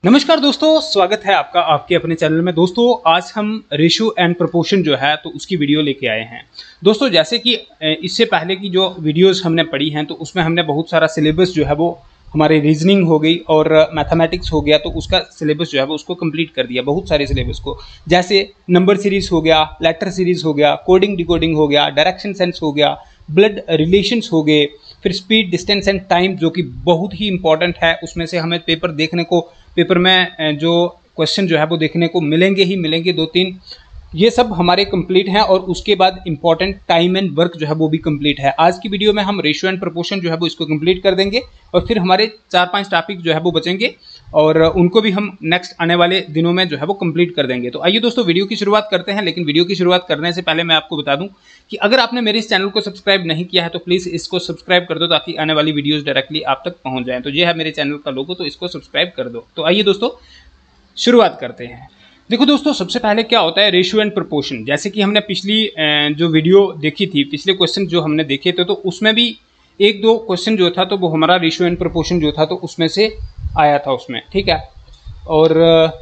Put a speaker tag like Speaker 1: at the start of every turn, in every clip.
Speaker 1: नमस्कार दोस्तों, स्वागत है आपका आपके अपने चैनल में। दोस्तों आज हम रेशियो एंड प्रोपोर्शन जो है तो उसकी वीडियो लेके आए हैं। दोस्तों जैसे कि इससे पहले की जो वीडियोस हमने पढ़ी हैं तो उसमें हमने बहुत सारा सिलेबस जो है वो हमारे रीजनिंग हो गई और मैथमेटिक्स हो गया, तो उसका सिलेबस जो है वो उसको कंप्लीट कर दिया, बहुत सारे सिलेबस को। जैसे नंबर सीरीज हो गया, लेटर सीरीज हो गया, कोडिंग डिकोडिंग हो गया, डायरेक्शन सेंस हो गया, ब्लड रिलेशंस हो गए, फिर स्पीड डिस्टेंस एंड टाइम जो कि बहुत ही इंपॉर्टेंट है। उसमें से हमें पेपर में जो क्वेश्चन जो है वो देखने को मिलेंगे ही मिलेंगे, 2-3 ये सब हमारे कंप्लीट हैं। और उसके बाद इंपॉर्टेंट टाइम एंड वर्क जो है वो भी कंप्लीट है। आज की वीडियो में हम रेशियो एंड प्रोपोर्शन जो है वो इसको कंप्लीट कर देंगे और फिर हमारे 4-5 टॉपिक जो है वो बचेंगे और उनको भी हम नेक्स्ट आने वाले दिनों में जो है वो कंप्लीट कर देंगे। तो आइए दोस्तों वीडियो की शुरुआत करते हैं। लेकिन वीडियो की शुरुआत करने से पहले मैं आपको बता दूं कि अगर आपने मेरे इस चैनल को सब्सक्राइब नहीं किया है तो प्लीज़ इसको सब्सक्राइब कर दो ताकि आने वाली वीडियोज़ डायरेक्टली आप तक पहुँच जाएँ। तो ये है मेरे चैनल का लोगो, तो इसको सब्सक्राइब कर दो। तो आइए दोस्तों शुरुआत करते हैं। देखो दोस्तों, सबसे पहले क्या होता है रेशियो एंड प्रोपोर्शन। जैसे कि हमने पिछली जो वीडियो देखी थी, पिछले क्वेश्चन जो हमने देखे थे, तो उसमें भी 1-2 क्वेश्चन जो था तो वो हमारा रेशियो एंड प्रोपोर्शन जो था तो उसमें से आया था उसमें, ठीक है। और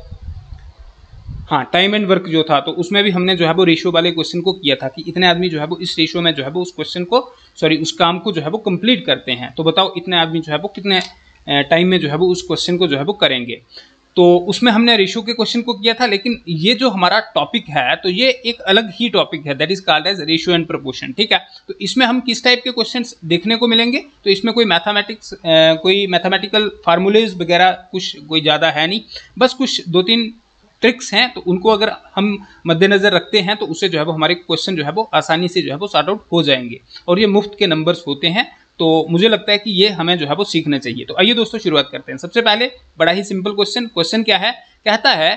Speaker 1: हाँ, टाइम एंड वर्क जो था तो उसमें भी हमने जो है वो रेशियो वाले क्वेश्चन को किया था कि इतने आदमी जो है वो इस रेशियो में जो है वो उस क्वेश्चन को उस काम को जो है वो कंप्लीट करते हैं। तो बताओ इतने आदमी जो है वो कितने टाइम में जो है वो उस क्वेश्चन को जो है वो करेंगे। तो उसमें हमने रेशियो के क्वेश्चन को किया था। लेकिन ये जो हमारा टॉपिक है तो ये एक अलग ही टॉपिक है, that is called as ratio and proportion, ठीक है। तो इसमें हम किस टाइप के क्वेश्चंस देखने को मिलेंगे, तो इसमें कोई मैथमेटिकल फार्मूलेज वगैरह कुछ कोई ज़्यादा है नहीं, बस कुछ 2-3 ट्रिक्स हैं। तो उनको अगर हम मद्देनजर रखते हैं तो उससे जो है वो हमारे क्वेश्चन जो है वो आसानी से जो है वो सॉर्ट आउट हो जाएंगे। और ये मुफ्त के नंबर्स होते हैं, तो मुझे लगता है कि ये हमें जो है वो सीखना चाहिए। तो आइए दोस्तों शुरुआत करते हैं। सबसे पहले बड़ा ही सिंपल क्वेश्चन क्या है, कहता है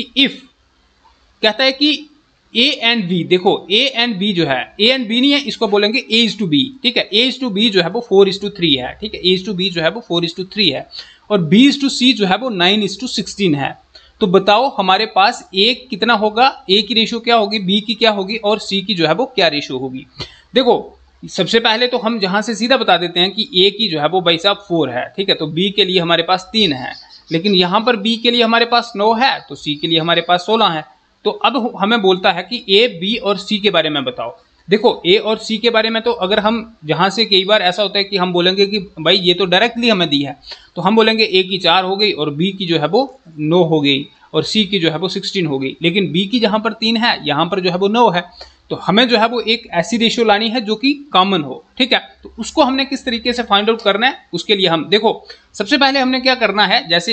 Speaker 1: कि ए एंड बी, देखो ए एंड बी जो है, ए एंड बी नहीं है, इसको बोलेंगे ए इज टू बी, ठीक है। ए इज टू बी जो है वो 4:3 है, ठीक है। ए इज टू बी जो है वो 4:3 है और बी इज टू सी जो है वो 9:16 है। तो बताओ हमारे पास ए कितना होगा, ए की रेशियो क्या होगी, बी की क्या होगी और सी की जो है वो क्या रेशियो होगी। देखो सबसे पहले तो हम जहां से सीधा बता देते हैं कि ए की जो है वो भाई साहब 4 है, ठीक है। तो बी के लिए हमारे पास 3 है, लेकिन यहां पर बी के लिए हमारे पास 9 है, तो सी के लिए हमारे पास 16 है। तो अब हमें बोलता है कि ए बी और सी के बारे में बताओ। देखो ए और सी के बारे में तो अगर हम जहां से कई बार ऐसा होता है कि हम बोलेंगे कि भाई ये तो डायरेक्टली हमें दी है, तो हम बोलेंगे ए की 4 हो गई और बी की जो है वो 9 हो गई और सी की जो है वो 16 हो गई। लेकिन बी की जहां पर 3 है, यहां पर जो है वो 9 है। तो हमें जो है वो एक ऐसी रेशियो लानी है जो कि कॉमन हो, ठीक है। तो उसको हमने किस तरीके से फाइंड आउट करना है, उसके लिए हम देखो सबसे पहले हमने क्या करना है, जैसे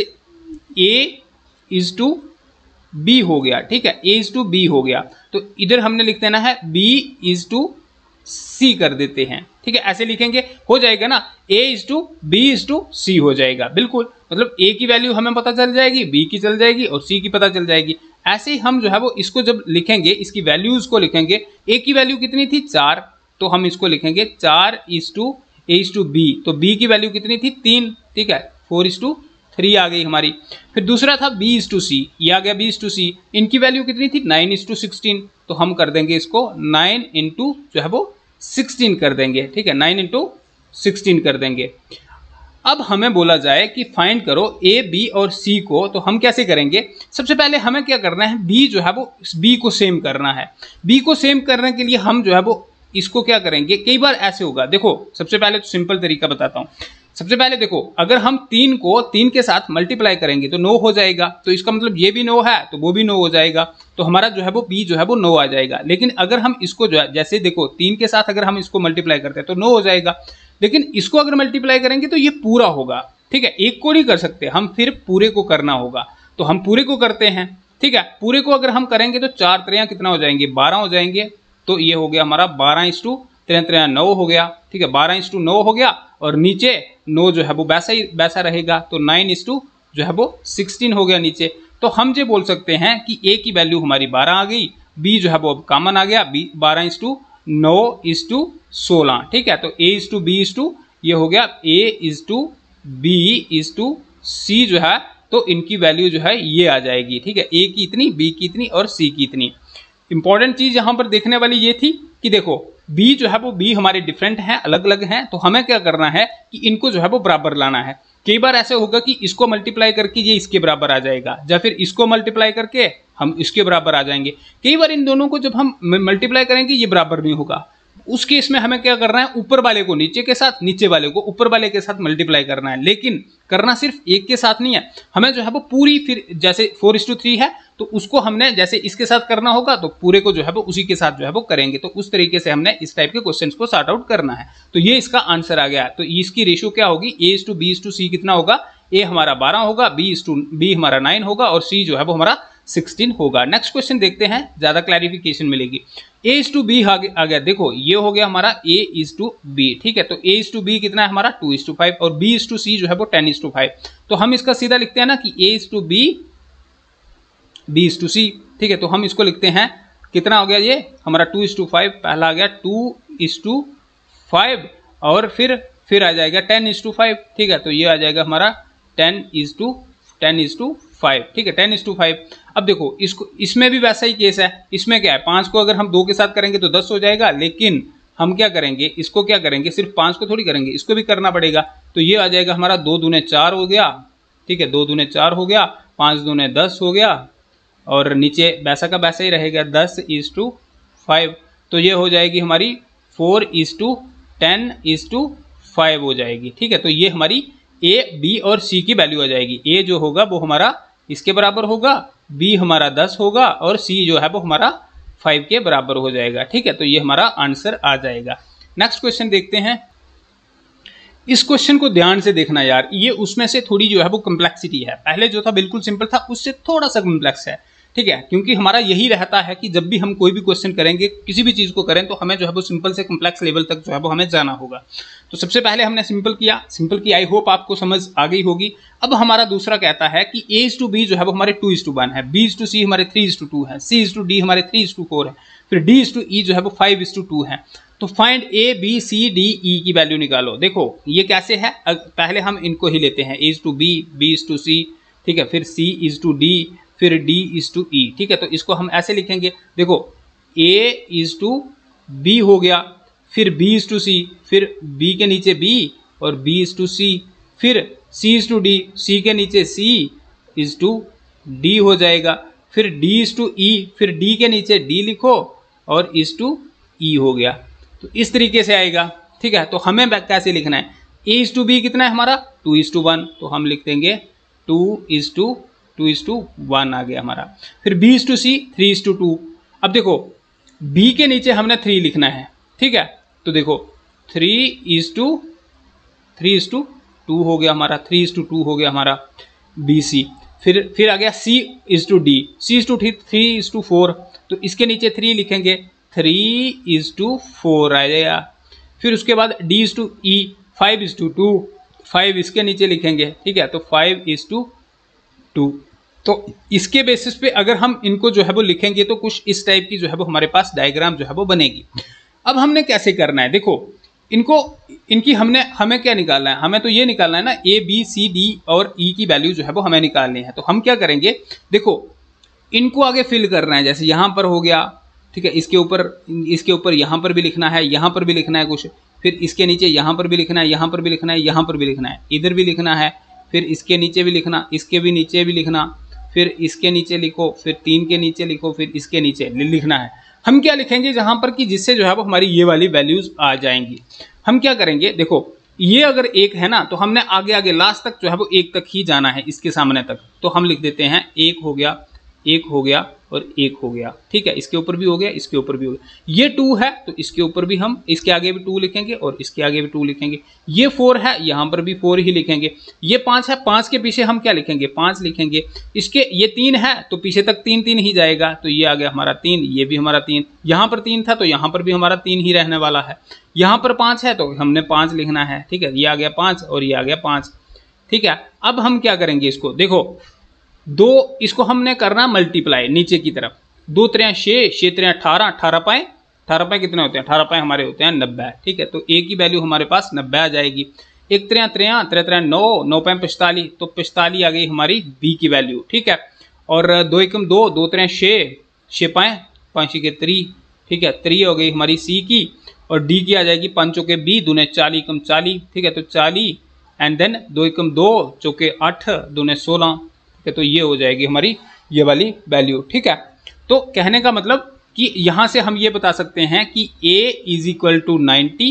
Speaker 1: ए इज टू बी हो गया, ठीक है, ए इज टू बी हो गया, तो इधर हमने लिख देना है बी इज टू सी कर देते हैं, ठीक है। ऐसे लिखेंगे हो जाएगा ना, A is to B is to C हो जाएगा, बिल्कुल। मतलब ए की वैल्यू हमें पता चल जाएगी, बी की चल जाएगी और सी की पता चल जाएगी। ऐसे ही हम जो है वो इसको जब लिखेंगे, इसकी वैल्यूज को लिखेंगे, ए की वैल्यू कितनी थी 4, तो हम इसको लिखेंगे 4 is to A is to B, तो बी की वैल्यू कितनी थी 3, ठीक है, 4:3 आ गई हमारी। फिर दूसरा था बी इज टू सी, ये आ गया बी इज टू सी, इनकी वैल्यू कितनी थी 9:16, तो हम कर देंगे इसको 9 इंटू जो है वो 16 कर देंगे, ठीक है, 9 इंटू 16 कर देंगे। अब हमें बोला जाए कि फाइंड करो ए बी और सी को, तो हम कैसे करेंगे, सबसे पहले हमें क्या करना है, बी जो है वो बी को सेम करना है। बी को सेम करने के लिए हम जो है वो इसको क्या करेंगे, कई बार ऐसे होगा, देखो सबसे पहले तो सिंपल तरीका बताता हूं। सबसे पहले देखो अगर हम 3 को 3 के साथ मल्टीप्लाई करेंगे तो 9 हो जाएगा, तो इसका मतलब ये भी 9 है तो वो भी 9 हो जाएगा, तो हमारा जो है वो बी जो है वो 9 आ जाएगा। लेकिन अगर हम इसको जो है, जैसे देखो 3 के साथ अगर हम इसको मल्टीप्लाई करते हैं तो 9 हो जाएगा, लेकिन इसको अगर मल्टीप्लाई करेंगे तो ये पूरा होगा, ठीक है। एक को नहीं कर सकते हम, फिर पूरे को करना होगा, तो हम पूरे को करते हैं, ठीक है। पूरे को अगर हम करेंगे तो 4 3 कितना हो जाएंगे, 12 हो जाएंगे, तो ये हो गया हमारा 12:3 9 हो गया, ठीक है, 12:9 हो गया और नीचे 9 जो है वो वैसा रहेगा, तो 9 जो है वो 16 हो गया नीचे। तो हम ये बोल सकते हैं कि ए की वैल्यू हमारी 12 आ गई, बी जो है वो अब कॉमन आ गया, बी 12:9:16, ठीक है। तो A is to B is to ये हो गया A is to B is to C जो है, तो इनकी वैल्यू जो है ये आ जाएगी, ठीक है। ए की इतनी, बी की इतनी और सी की इतनी। इंपॉर्टेंट चीज यहां पर देखने वाली ये थी कि देखो बी जो है वो बी हमारे डिफरेंट हैं, अलग अलग हैं, तो हमें क्या करना है कि इनको जो है वो बराबर लाना है। कई बार ऐसे होगा कि इसको मल्टीप्लाई करके ये इसके बराबर आ जाएगा, या फिर इसको मल्टीप्लाई करके हम इसके बराबर आ जाएंगे। कई बार इन दोनों को जब हम मल्टीप्लाई करेंगे ये बराबर नहीं होगा, उस केस में हमें क्या करना है, ऊपर वाले को नीचे के साथ, नीचे वाले को ऊपर वाले के साथ मल्टीप्लाई करना है। लेकिन करना सिर्फ एक के साथ नहीं है, हमें जो है वो पूरी, फिर जैसे 4:3 है तो उसको हमने जैसे इसके साथ करना होगा तो पूरे को जो है वो उसी के साथ जो है वो करेंगे। तो उस तरीके से हमने इस टाइप के क्वेश्चंस को सॉर्ट आउट करना है। तो ये इसका आंसर आ गया। तो इसकी रेशियो क्या होगी, A:B:C कितना होगा, A हमारा 12 होगा, B हमारा 9 होगा और C जो है वो हमारा 16 होगा। नेक्स्ट क्वेश्चन देखते हैं, ज्यादा क्लैरिफिकेशन मिलेगी। A:B आ गया, देखो ये हो गया हमारा A:B, ठीक है। तो A:B कितना है हमारा 2:5 और B:C जो है वो 10:5। तो हम इसका सीधा लिखते हैं ना कि A:B B:C, ठीक है। तो हम इसको लिखते हैं, कितना हो गया ये हमारा 2:5, पहला आ गया 2:5 और फिर आ जाएगा 10:5, ठीक है। तो ये आ जाएगा हमारा 10:5, ठीक है, 10:5। अब देखो इसमें भी वैसा ही केस है। इसमें क्या है, 5 को अगर हम 2 के साथ करेंगे तो 10 हो जाएगा, लेकिन हम क्या करेंगे, इसको क्या करेंगे, सिर्फ 5 को थोड़ी करेंगे, इसको भी करना पड़ेगा। तो ये आ जाएगा हमारा 2 दूने 4 हो गया, ठीक है, 2 दूने 4 हो गया, 5 दूने 10 हो गया और नीचे वैसा का वैसा ही रहेगा 10:5। तो ये हो जाएगी हमारी 4:10:5 हो जाएगी, ठीक है। तो ये हमारी A, B और C की वैल्यू आ जाएगी। A जो होगा वो हमारा इसके बराबर होगा, B हमारा 10 होगा और C जो है वो हमारा 5 के बराबर हो जाएगा, ठीक है। तो ये हमारा आंसर आ जाएगा। नेक्स्ट क्वेश्चन देखते हैं। इस क्वेश्चन को ध्यान से देखना यार, ये उसमें से थोड़ी जो है वो कम्प्लेक्सिटी है। पहले जो था बिल्कुल सिंपल था, उससे थोड़ा सा कम्प्लेक्स है, ठीक है। क्योंकि हमारा यही रहता है कि जब भी हम कोई भी क्वेश्चन करेंगे, किसी भी चीज को करें, तो हमें जो है वो सिंपल से कम्प्लेक्स लेवल तक जो है वो हमें जाना होगा। तो सबसे पहले हमने सिंपल की, आई होप आपको समझ आ गई होगी। अब हमारा दूसरा कहता है कि A:B जो है वो हमारे 2:1 है, B:C हमारे 3:2 है, C:D हमारे 3:4 है, फिर D:E जो है वो 5:2 है। तो find A, B, C, D, E की वैल्यू निकालो। देखो ये कैसे है, पहले हम इनको ही लेते हैं, A:B, B:C, ठीक है, फिर C:D, फिर D:E, ठीक है। तो इसको हम ऐसे लिखेंगे, देखो A:B हो गया, फिर B:C, फिर B के नीचे B और B:C, फिर C:D, C के नीचे C:D हो जाएगा, फिर D:E, फिर D के नीचे D लिखो और E हो गया। तो इस तरीके से आएगा, ठीक है। तो हमें कैसे लिखना है, A:B कितना है हमारा 2:1, तो हम लिख देंगे 2:1 आ गया हमारा। फिर B:C 3:2। अब देखो B के नीचे हमने 3 लिखना है, ठीक है। तो देखो 3:2 हो गया हमारा, 3:2 हो गया हमारा BC। फिर आ गया C:D, C:3:4, तो इसके नीचे 3 लिखेंगे, 3:4 आ जाएगा। फिर उसके बाद D:E 5:2, 5 इसके नीचे लिखेंगे, ठीक है। तो 5:2। तो इसके बेसिस पे अगर हम इनको जो है वो लिखेंगे तो कुछ इस टाइप की जो है वो हमारे पास डायग्राम जो है वो बनेगी। अब हमने कैसे करना है, देखो हमें क्या निकालना है, हमें तो ये निकालना है ना A, B, C, D और E की वैल्यू जो है वो हमें निकालनी है। तो हम क्या करेंगे, देखो इनको आगे फिल करना है, जैसे यहाँ पर हो गया, ठीक है, इसके ऊपर यहाँ पर भी लिखना है, यहाँ पर भी लिखना है कुछ, फिर इसके नीचे यहाँ पर भी लिखना है, यहाँ पर भी लिखना है, यहाँ पर भी लिखना है, इधर भी लिखना है, फिर इसके नीचे भी लिखना, इसके भी नीचे भी लिखना, फिर इसके नीचे लिखो, फिर 3 के नीचे लिखो, फिर इसके नीचे लिखना है। हम क्या लिखेंगे जहां पर कि जिससे जो है वो हमारी ये वाली वैल्यूज आ जाएंगी। हम क्या करेंगे, देखो ये अगर 1 है ना तो हमने आगे आगे लास्ट तक जो है वो 1 तक ही जाना है, इसके सामने तक। तो हम लिख देते हैं 1 हो गया, 1 हो गया और 1 हो गया, ठीक है। इसके ऊपर भी हो गया, इसके ऊपर भी हो गया। ये 2 है तो इसके ऊपर भी हम, इसके आगे भी 2 लिखेंगे और इसके आगे भी 2 लिखेंगे। ये 4 है, यहाँ पर भी 4 ही लिखेंगे। ये 5 है, 5 के पीछे हम क्या लिखेंगे, 5 लिखेंगे। इसके ये 3 है तो पीछे तक 3 3 ही जाएगा, तो ये आ गया हमारा 3, ये भी हमारा 3। यहाँ पर 3 था तो यहाँ पर भी हमारा 3 ही रहने वाला है। यहाँ पर 5 है तो हमने 5 लिखना है, ठीक है। ये आ गया 5 और ये आ गया 5, ठीक है। अब हम क्या करेंगे, इसको देखो 2, इसको हमने करना मल्टीप्लाई नीचे की तरफ। 2 3 6, 6 3 18, 18 पाए कितने होते हैं, 18 पाए हमारे होते हैं 90, ठीक है। तो A की वैल्यू हमारे पास 90 आ जाएगी। 1 3 3 3 3 9, 9 पाए 45, तो 45 आ गई हमारी B की वैल्यू, ठीक है। और 2 1 2, 2 3 6, 6 पाए 5 के 3, ठीक है, 3 हो गई हमारी C की। और D की आ जाएगी 5 के B, दूने 40 कम 40, ठीक है। तो 40 एंड देन 2 एकम 2 चौके 8 दूने 16, ठीक है, तो ये हो जाएगी हमारी ये वाली वैल्यू, ठीक है। तो कहने का मतलब कि यहां से हम ये बता सकते हैं कि a is equal to 90,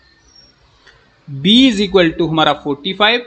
Speaker 1: b is equal to हमारा 45,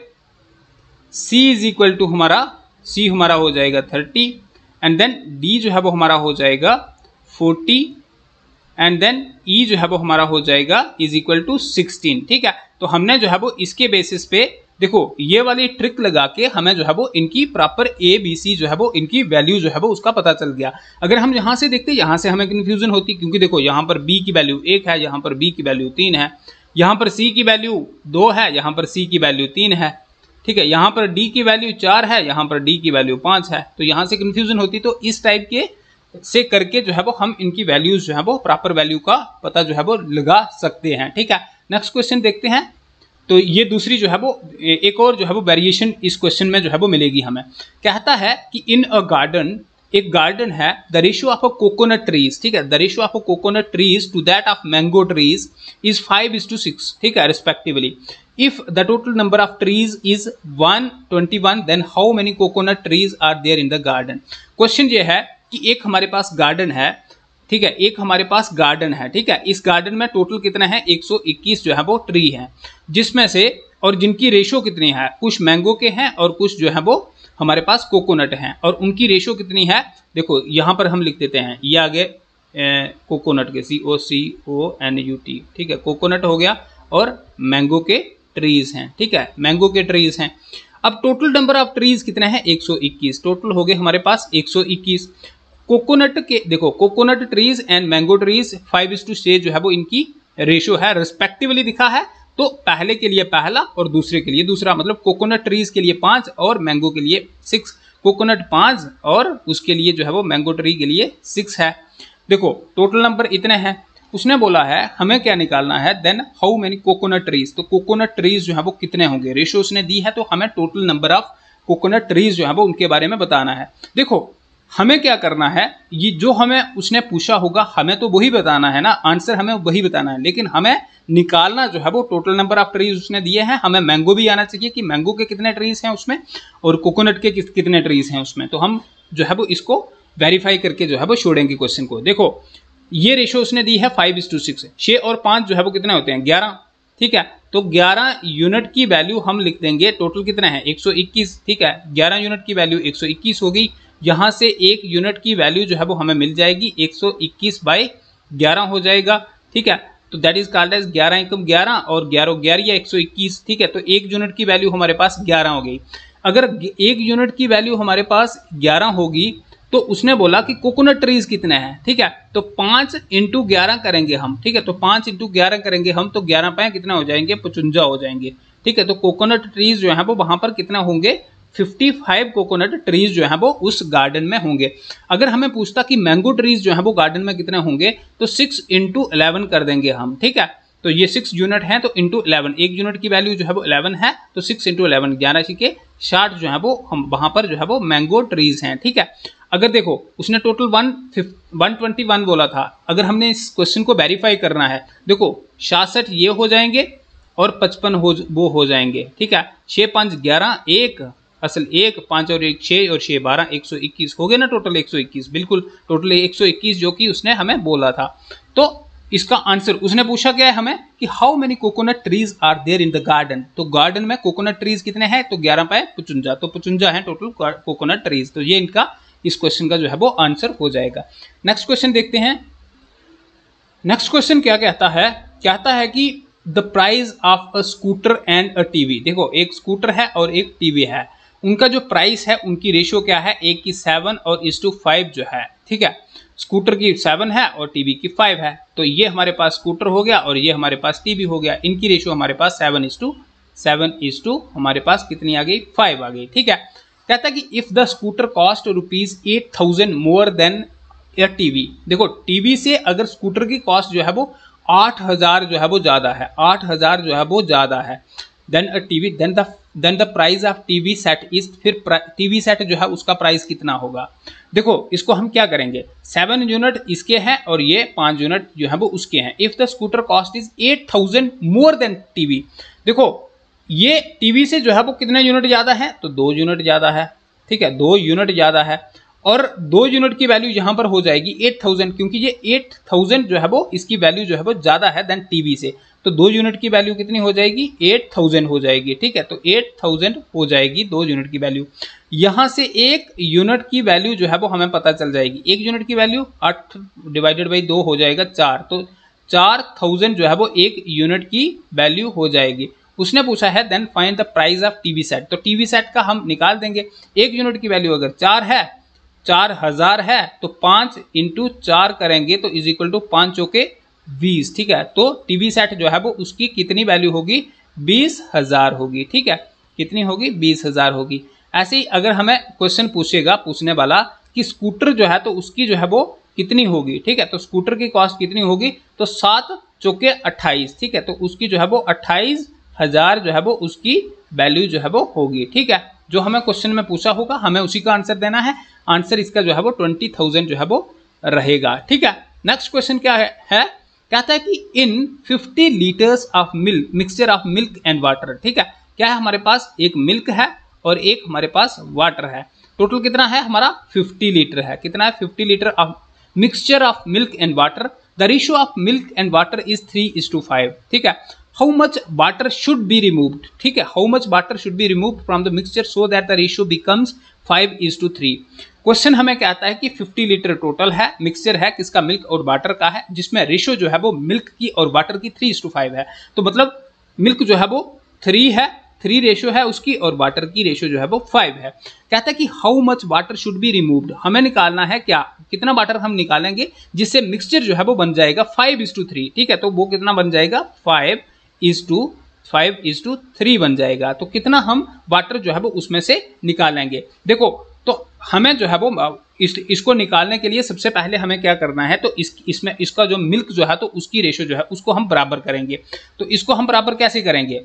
Speaker 1: c इज इक्वल टू हमारा c हमारा हो जाएगा 30, एंड देन d जो है वो हमारा हो जाएगा 40, एंड देन e जो है वो हमारा हो जाएगा इज इक्वल टू 16, ठीक है। तो हमने जो है वो इसके बेसिस पे देखो ये वाली ट्रिक लगा के हमें जो है वो इनकी प्रॉपर ए बी सी जो है वो इनकी वैल्यू जो है वो उसका पता चल गया। अगर हम यहाँ से देखते यहाँ से हमें कन्फ्यूजन होती, क्योंकि देखो यहाँ पर b की वैल्यू 1 है, यहाँ पर b की वैल्यू 3 है, यहाँ पर c की वैल्यू 2 है, यहाँ पर c की वैल्यू 3 है, ठीक है, यहाँ पर d की वैल्यू 4 है, यहाँ पर d की वैल्यू 5 है, तो यहाँ से कन्फ्यूजन होती। तो इस टाइप के से करके जो है वो हम इनकी वैल्यूज जो है वो प्रॉपर वैल्यू का पता जो है वो लगा सकते हैं, ठीक है। नेक्स्ट क्वेश्चन देखते हैं। तो ये दूसरी जो है वो एक और जो है वो वेरिएशन इस क्वेश्चन में जो है वो मिलेगी हमें। कहता है कि इन अ गार्डन, एक गार्डन है, the ratio of a coconut trees, ठीक है, the ratio of a coconut trees to that of mango trees is 5:6, ठीक है, respectively. If the total number of trees is 121 then how many coconut trees are there in the garden. Question ये है कि एक हमारे पास garden है, ठीक है, एक हमारे पास गार्डन है, ठीक है, इस गार्डन में टोटल कितना है 121 जो है वो ट्री है, जिसमें से और जिनकी रेशो कितनी है, कुछ मैंगो के हैं और कुछ जो है वो हमारे पास कोकोनट हैं, और उनकी रेशो कितनी है देखो यहाँ पर हम लिख देते हैं, ये आगे कोकोनट के COCONUT, ठीक है, कोकोनट हो गया और मैंगो के ट्रीज हैं, ठीक है, मैंगो के ट्रीज हैं। अब टोटल नंबर ऑफ ट्रीज कितने हैं 121, टोटल हो गए हमारे पास 121। कोकोनट के देखो coconut trees and mango trees 5:6 जो है वो इनकी रेशियो है, रिस्पेक्टिवली दिखा है, तो पहले के लिए पहला और दूसरे के लिए दूसरा, मतलब कोकोनट ट्रीज के लिए 5 और मैंगो के लिए 6, कोकोनट 5 और उसके लिए जो है वो मैंगो ट्री के लिए 6 है। देखो टोटल नंबर इतने हैं, उसने बोला है हमें क्या निकालना है, then how many coconut trees, तो कोकोनट ट्रीज जो है वो कितने होंगे, रेशियो उसने दी है, तो हमें total number of coconut trees जो है वो उनके बारे में बताना है। देखो हमें क्या करना है, ये जो हमें उसने पूछा होगा हमें तो वही बताना है ना, आंसर हमें वही बताना है, लेकिन हमें निकालना जो है वो टोटल नंबर ऑफ ट्रीज उसने दिए हैं, हमें मैंगो भी आना चाहिए कि मैंगो के कितने ट्रीज हैं उसमें और कोकोनट के कितने ट्रीज हैं उसमें, तो हम जो है वो इसको वेरीफाई करके जो है वो छोड़ेंगे क्वेश्चन को। देखो ये रेशियो उसने दी है 5:6, 6 और 5 जो है वो कितने होते हैं 11, ठीक है, तो 11 यूनिट की वैल्यू हम लिख देंगे, टोटल कितना है 121, ठीक है, 11 यूनिट की वैल्यू 121 होगी, यहाँ से एक यूनिट की वैल्यू जो है वो हमें मिल जाएगी 121/11 हो जाएगा, ठीक है, तो दैट इज कॉल्ड एज 11×11 और 11×11 या 121, ठीक है, तो एक यूनिट की वैल्यू हमारे पास 11 हो गई। अगर एक यूनिट की वैल्यू हमारे पास 11 होगी तो उसने बोला कि कोकोनट ट्रीज कितने हैं, ठीक है, तो 5×11 करेंगे हम, ठीक है, तो 5×11 करेंगे हम, तो 11 पाए कितना हो जाएंगे 55 हो जाएंगे, ठीक है, तो कोकोनट ट्रीज जो है वो वहां पर कितना होंगे 55 कोकोनट ट्रीज जो है वो उस गार्डन में होंगे। अगर हमें पूछता कि मैंगो ट्रीज जो है वो गार्डन में कितने होंगे, तो 6×11 कर देंगे हम, ठीक है, तो ये 6 यूनिट हैं तो इंटू 11, एक यूनिट की वैल्यू जो है वो 11 है, तो 6×11 11 के 60 जो है वो हम वहां पर जो है वो मैंगो ट्रीज हैं, ठीक है। अगर देखो उसने टोटल 121 बोला था, अगर हमने इस क्वेश्चन को वेरीफाई करना है, देखो 66 ये हो जाएंगे और 55 वो हो जाएंगे, ठीक है, 6×5 11, 1 असल 1, 5 और 1 6 और 6 12, 121 हो गए ना, टोटल 121, बिल्कुल टोटल 121 जो कि उसने हमें बोला था। तो इसका आंसर उसने पूछा क्या है हमें कि how many coconut trees are there in the garden, तो गार्डन में कोकोनट ट्रीज कितने हैं, तो 11×55, तो 55 है टोटल कोकोनट ट्रीज, तो ये इनका इस क्वेश्चन का जो है वो आंसर हो जाएगा। नेक्स्ट क्वेश्चन देखते हैं। नेक्स्ट क्वेश्चन क्या कहता है, कहता है कि the price of a scooter and a TV, देखो एक स्कूटर है और एक टीवी है, उनका जो प्राइस है उनकी रेशियो क्या है 1:7 और 1:5 जो है, ठीक है, स्कूटर की 7 है और टीवी की 5 है, तो ये हमारे पास स्कूटर हो गया और ये हमारे पास टीवी हो गया, इनकी रेशियो हमारे पास 7:7 हमारे पास कितनी आ गई 5 आ गई, ठीक है। कहता है कि if the scooter cost ₹8,000 more than a TV, देखो टीवी से अगर स्कूटर की कॉस्ट जो है वो 8,000 जो है वो ज्यादा है, 8,000 जो है वो ज्यादा है, than a TV then the price of TV set is, फिर टीवी सेट जो है उसका प्राइस कितना होगा। देखो इसको हम क्या करेंगे, 7 यूनिट इसके हैं और ये 5 यूनिट जो है वो उसके हैं। If the scooter cost is 8,000 more than TV, देखो ये टीवी से जो है वो कितने यूनिट ज़्यादा है, तो 2 यूनिट ज़्यादा है, ठीक है, 2 यूनिट ज़्यादा है। और 2 यूनिट की वैल्यू यहाँ पर हो जाएगी 8000, क्योंकि ये 8000 जो है वो इसकी वैल्यू जो है वो ज़्यादा है देन टीवी से। तो 2 यूनिट की वैल्यू कितनी हो जाएगी, 8000 हो जाएगी, ठीक है। तो 8000 हो जाएगी 2 यूनिट की वैल्यू। यहाँ से 1 यूनिट की वैल्यू जो है वो हमें पता चल जाएगी। 1 यूनिट की वैल्यू 8 डिवाइडेड बाई 2 हो जाएगा 4, तो 4000 जो है वो 1 यूनिट की वैल्यू हो जाएगी। उसने पूछा है then find the price of TV set, तो टीवी सेट का हम निकाल देंगे। 1 यूनिट की वैल्यू अगर 4 है, 4000 है, तो 5 इंटू 4 करेंगे तो इज इक्वल टू 5 चौके 20, ठीक है। तो टीवी सेट जो है वो उसकी कितनी वैल्यू होगी, 20000 होगी, ठीक है। कितनी होगी, 20000 होगी। ऐसे ही अगर हमें क्वेश्चन पूछेगा पूछने वाला कि स्कूटर जो है तो उसकी जो है वो कितनी होगी, ठीक है, तो स्कूटर की कॉस्ट कितनी होगी, तो 7 चौके 28, ठीक है, तो उसकी जो है वो 28000 जो है वो उसकी वैल्यू जो है वो होगी, ठीक है। जो हमें क्वेश्चन में पूछा होगा हमें उसी का आंसर देना है। आंसर इसका जो है वो 20000 जो है वो रहेगा, ठीक है। नेक्स्ट क्वेश्चन क्या है कहता है कि in 50 litres of milk mixture of milk and water, ठीक है। क्या है हमारे पास, एक मिल्क है और एक हमारे पास वाटर है। टोटल कितना है हमारा, 50 लीटर है। कितना है, 50 litre of mixture of milk and water. The ratio of milk and water is 3:5, ठीक है। How much water should be removed, ठीक है, how much water should be removed from the mixture so that the ratio becomes 5:3। Question हमें कहता है कि 50 litre total है, mixture है किसका, मिल्क और वाटर का है, जिसमें रेशियो जो है वो मिल्क की और वाटर की 3:5 है। तो मतलब मिल्क जो है वो 3 है, 3 रेशियो है उसकी, और वाटर की रेशियो जो है वो 5 है। कहता है कि how much water should be removed, हमें निकालना है क्या, कितना वाटर हम निकालेंगे जिससे मिक्सचर जो है वो बन जाएगा 5:3, ठीक है। तो वो कितना बन जाएगा, 5:3 बन जाएगा। तो कितना हम वाटर जो है वो उसमें से निकालेंगे। देखो तो हमें जो है वो इसको निकालने के लिए सबसे पहले हमें क्या करना है, तो इसमें इसका जो मिल्क जो है तो उसकी रेशियो जो है उसको हम बराबर करेंगे। तो इसको हम बराबर कैसे करेंगे,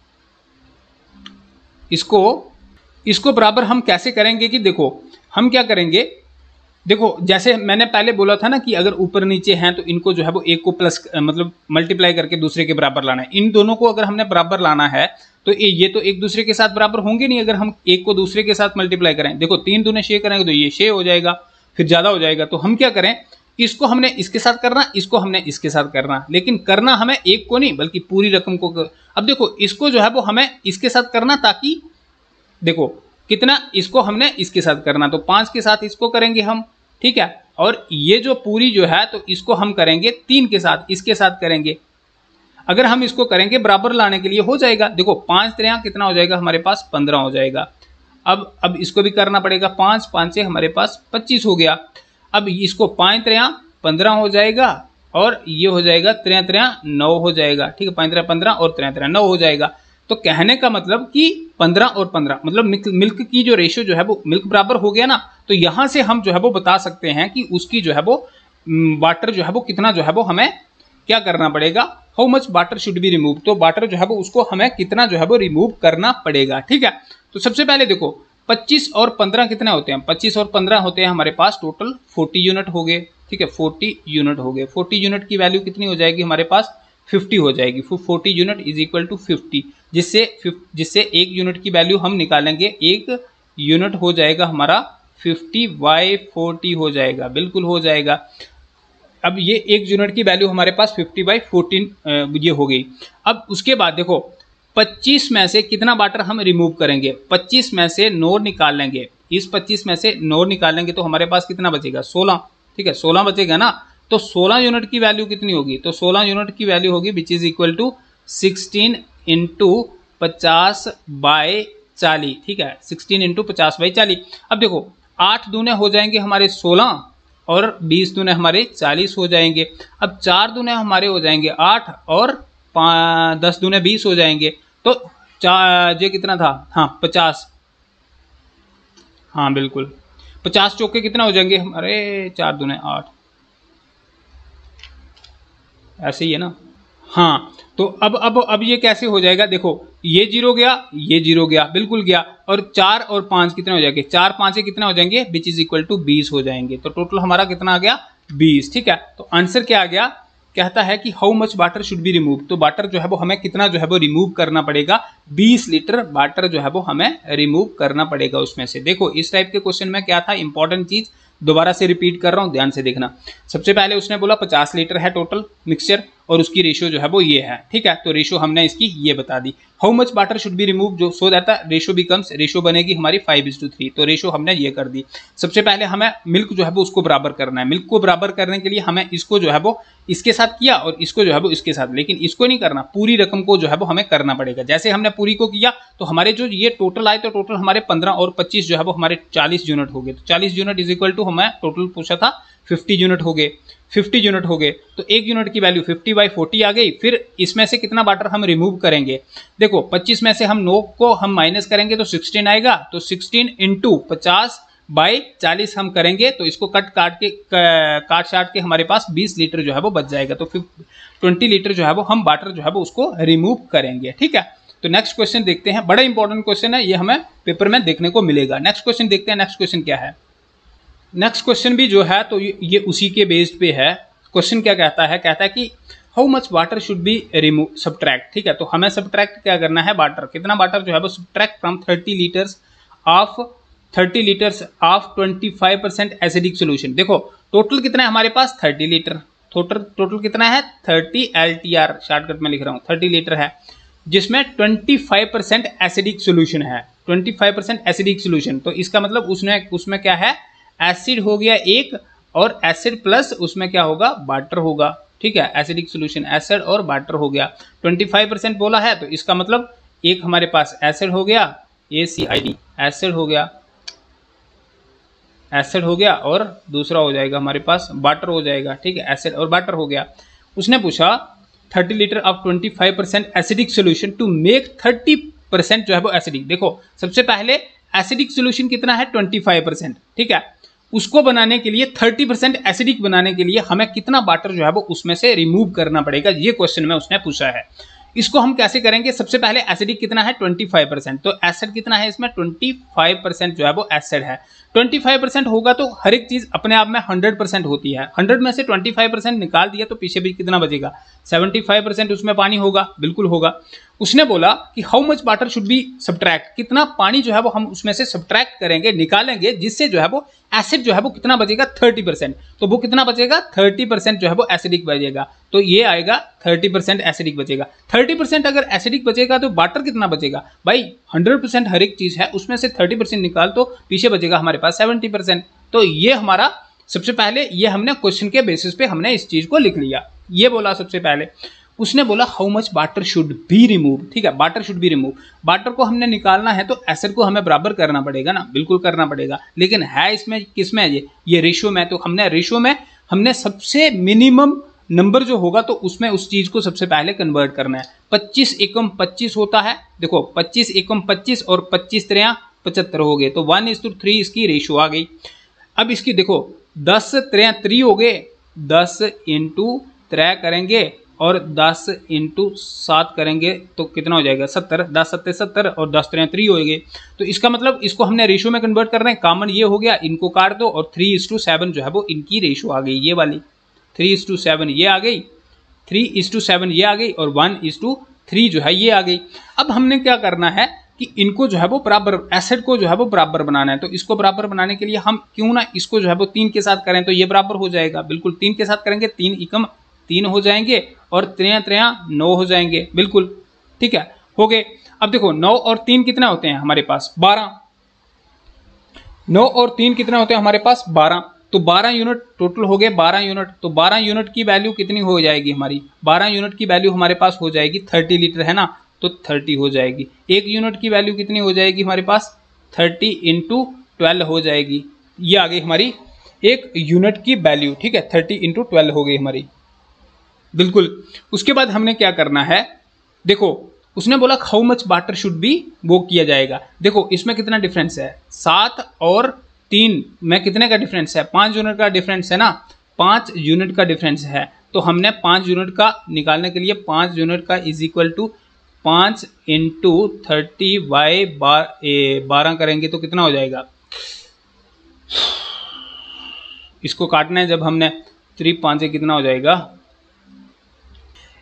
Speaker 1: इसको बराबर हम कैसे करेंगे कि देखो हम क्या करेंगे, देखो जैसे मैंने पहले बोला था ना कि अगर ऊपर नीचे हैं तो इनको जो है वो एक को प्लस मतलब मल्टीप्लाई करके दूसरे के बराबर लाना है। इन दोनों को अगर हमने बराबर लाना है तो ये तो एक दूसरे के साथ बराबर होंगे नहीं अगर हम एक को दूसरे के साथ मल्टीप्लाई करें। देखो 3 दूने 6 करेंगे तो ये 6 हो जाएगा, फिर ज्यादा हो जाएगा। तो हम क्या करें, इसको हमने इसके साथ करना, इसको हमने इसके साथ करना, लेकिन करना हमें एक को नहीं बल्कि पूरी रकम को। अब देखो इसको जो है वो हमें इसके साथ करना, ताकि देखो कितना, इसको हमने इसके साथ करना तो 5 के साथ इसको करेंगे हम, ठीक है। और ये जो पूरी जो है तो इसको हम करेंगे 3 के साथ, इसके साथ करेंगे। अगर हम इसको करेंगे बराबर लाने के लिए हो जाएगा। देखो 5 3 कितना हो जाएगा हमारे पास, 15 हो जाएगा। अब इसको भी करना पड़ेगा, 5 5 से हमारे पास 25 हो गया। अब इसको 5 3 15 हो जाएगा और ये हो जाएगा 3 3 9 हो जाएगा, ठीक है। 5 3 15 और 3 3 9 हो जाएगा। तो कहने का मतलब कि 15 और 15 मतलब मिल्क की जो रेशियो जो है वो मिल्क बराबर हो गया ना। तो यहां से हम जो है वो बता सकते हैं कि उसकी जो है वो वाटर जो है वो कितना जो है वो हमें क्या करना पड़ेगा, how much water should be remove. तो वाटर जो है वो उसको हमें कितना जो है वो रिमूव करना पड़ेगा, ठीक है। तो सबसे पहले देखो 25 और 15 कितने होते हैं, 25 और 15 होते हैं हमारे पास टोटल 40 यूनिट हो गए, ठीक है। 40 यूनिट हो गए। 40 यूनिट की वैल्यू कितनी हो जाएगी हमारे पास, 50 हो जाएगी। 40 यूनिट इज इक्वल टू 50, जिससे 1 यूनिट की वैल्यू हम निकालेंगे। 1 यूनिट हो जाएगा हमारा 50/40 हो जाएगा, बिल्कुल हो जाएगा। अब ये 1 यूनिट की वैल्यू हमारे पास 50/14 ये हो गई। अब उसके बाद देखो 25 में से कितना वाटर हम रिमूव करेंगे, 25 में से 9 निकाल लेंगे। इस 25 में से 9 निकाल लेंगे तो हमारे पास कितना बचेगा, 16, ठीक है। 16 बचेगा ना। तो 16 यूनिट की वैल्यू कितनी होगी, तो 16 यूनिट की वैल्यू होगी which is equal to 16 into 50/40, ठीक है। 16 इंटू 50/40। अब देखो 8 दूने हो जाएंगे हमारे 16 और 20 दूने हमारे 40 हो जाएंगे। अब 4 दूने हमारे हो जाएंगे 8 और 10 दूने 20 हो जाएंगे। तो ये कितना था, हाँ 50, हाँ बिल्कुल 50 चौके कितना हो जाएंगे हमारे, 4 दूने 8, ऐसे ही है ना। हाँ तो अब ये कैसे हो जाएगा, देखो ये 0 गया, ये 0 गया, बिल्कुल गया। और 4 और 5 कितने हो जाएंगे, 4 5 कितने हो जाएंगे, विच इज इक्वल टू 20 हो जाएंगे। तो टोटल हमारा कितना आ गया, 20, ठीक है। तो आंसर क्या आ गया, कहता है कि how much water should be remove, तो वाटर जो है वो हमें कितना जो है वो रिमूव करना पड़ेगा, 20 लीटर वाटर जो है वो हमें रिमूव करना पड़ेगा उसमें से। देखो इस टाइप के क्वेश्चन में क्या था, इंपॉर्टेंट चीज दोबारा से रिपीट कर रहा हूं, ध्यान से देखना। सबसे पहले उसने बोला 50 लीटर है टोटल मिक्सचर और उसकी रेशियो जो है वो ये है, ठीक है। तो रेशियो हमने इसकी ये बता दी। How much water should be remove, जो so that ratio becomes, ratio बनेगी हमारी 5:3, तो रेशियो हमने ये कर दी। सबसे पहले हमें मिल्क जो है वो उसको बराबर करना है। मिल्क को बराबर करने के लिए हमें इसको जो है वो इसके साथ किया और इसको जो है वो इसके साथ, लेकिन इसको नहीं करना, पूरी रकम को जो है वो हमें करना पड़ेगा। जैसे हमने पूरी को किया तो हमारे जो ये टोटल आए, तो टोटल हमारे 15 और 25 जो है वो हमारे 40 यूनिट हो गए। तो 40 यूनिट इज इक्वल टू हमें टोटल पूछा था 50 यूनिट हो गए, 50 यूनिट हो गए। तो एक यूनिट की वैल्यू 50/40 आ गई। फिर इसमें से कितना वाटर हम रिमूव करेंगे, देखो 25 में से हम 9 को हम माइनस करेंगे तो 16 आएगा। तो 16 इंटू 50/40 हम करेंगे, तो इसको काट छाट के हमारे पास 20 लीटर जो है वो बच जाएगा। तो 20 लीटर जो है वो हम वाटर जो है वो उसको रिमूव करेंगे, ठीक है। तो नेक्स्ट क्वेश्चन देखते हैं, बड़ा इंपॉर्टेंट क्वेश्चन है, ये हमें पेपर में देखने को मिलेगा। नेक्स्ट क्वेश्चन देखते हैं, नेक्स्ट क्वेश्चन क्या है। नेक्स्ट क्वेश्चन भी जो है तो ये उसी के बेस्ड पे है। क्वेश्चन क्या कहता है, कहता है कि how much water should be remove subtract, ठीक है। तो हमें सब्ट्रैक्ट क्या करना है, वाटर कितना वाटर जो है वो subtract from 30 litres of 25% acidic solution. देखो टोटल कितना है हमारे पास, 30 लीटर। टोटल कितना है, 30 LTR, शॉर्टकट में लिख रहा हूँ, 30 लीटर है, जिसमें 25% एसिडिक सोल्यूशन है, 25% एसिडिक सोल्यूशन। तो इसका मतलब उसमें क्या है, एसिड हो गया एक, और एसिड प्लस उसमें क्या होगा, वाटर होगा, ठीक है। एसिडिक सॉल्यूशन एसिड और वाटर हो गया। 25% बोला है तो इसका मतलब एक हमारे पास एसिड हो गया, ACID एसिड हो गया, और दूसरा हो जाएगा हमारे पास वाटर हो जाएगा, ठीक है। एसिड और वाटर हो गया। उसने पूछा 30 litre of 25% acidic solution to make 30% जो है वो एसिडिक। देखो सबसे पहले एसिडिक सोल्यूशन कितना है, 25%, ठीक है। उसको बनाने के लिए 30% एसिडिक बनाने के लिए हमें कितना वाटर जो है वो उसमें से रिमूव करना पड़ेगा, ये क्वेश्चन में उसने पूछा है। इसको हम कैसे करेंगे, सबसे पहले एसिडिक कितना है, 25%, तो एसिड कितना है इसमें, 25% जो है वो एसिड है। 25% होगा तो हर एक चीज अपने आप में 100% होती है। 100 में से 25% निकाल दिया तो पीछे भी कितना बचेगा, 75% उसमें पानी होगा, बिल्कुल होगा। उसने बोला कि how much water should be subtract, कितना पानी जो है वो हम उसमें से सब्ट्रैक्ट करेंगे, निकालेंगे, जिससे जो है वो एसिड जो है वो कितना बचेगा, 30%। तो वो कितना बचेगा, 30% जो है वो एसिडिक बचेगा। तो ये आएगा 30% एसिडिक बचेगा। 30% अगर एसिडिक बचेगा तो वाटर कितना बचेगा भाई, 100% हर एक चीज है, उसमें से 30% निकाल तो पीछे बचेगा हमारे पास 70%। तो ये हमारा सबसे पहले ये हमने क्वेश्चन के बेसिस पे हमने इस चीज को लिख लिया। ये बोला सबसे पहले। उसने बोला how much water should be remove, ठीक है, water should be remove. Water को हमने निकालना है तो एसिड को हमें बराबर करना पड़ेगा ना, बिल्कुल करना पड़ेगा। लेकिन है इसमें किसमें, ये रेशियो में। तो हमने रेशियो में हमने सबसे मिनिमम नंबर जो होगा तो उसमें उस चीज को सबसे पहले कन्वर्ट करना है। 25 एकम 25 होता है, देखो 25 एकम 25 और 25 3 75 हो गए, तो 1:3 इसकी रेशियो आ गई। अब इसकी देखो 10 3 3 हो गए, 10 इंटू 3 करेंगे और 10 इंटू 7 करेंगे तो कितना हो जाएगा, 70। 10 7 70 और 10 3 3 हो गए। तो इसका मतलब इसको हमने रेशियो में कन्वर्ट कर रहे हैं, कॉमन ये हो गया, इनको काट दो और 3:7 जो है वो इनकी रेशियो आ गई, ये वाली 3:7 ये आ गई, 3:7 ये आ गई, और 1:3 जो है ये आ गई। अब हमने क्या करना है कि इनको जो है वो बराबर, एसिड को जो है वो बराबर बनाना है। तो इसको बराबर बनाने के लिए हम क्यों ना इसको जो है वो 3 के साथ करें, तो ये बराबर हो जाएगा, बिल्कुल 3 के साथ करेंगे, 3 एकम 3 हो जाएंगे और 3 3 9 हो जाएंगे, बिल्कुल ठीक है, हो गए। अब देखो 9 और 3 कितना होते हैं हमारे पास, 12। 9 और 3 कितना होते हैं हमारे पास, 12। तो 12 यूनिट टोटल हो गए, 12 यूनिट। तो 12 यूनिट की वैल्यू कितनी हो जाएगी हमारी, 12 यूनिट की वैल्यू हमारे पास हो जाएगी 30 लीटर है ना, तो 30 हो जाएगी। एक यूनिट की वैल्यू कितनी हो जाएगी हमारे पास, 30 इंटू 12 हो जाएगी। ये आ गई हमारी एक यूनिट की वैल्यू, ठीक है, 30 इंटू 12 हो गई हमारी, बिल्कुल। उसके बाद हमने क्या करना है, देखो उसने बोला how much water should be, वो किया जाएगा। देखो इसमें कितना डिफरेंस है, 7 और 3 में कितने का डिफरेंस है, 5 यूनिट का डिफरेंस है ना, 5 यूनिट का डिफरेंस है। तो हमने 5 यूनिट का निकालने के लिए 5 यूनिट का इज इक्वल टू 5 इंटू 30/12 करेंगे तो कितना हो जाएगा, इसको काटना है जब हमने 3 5 से कितना हो जाएगा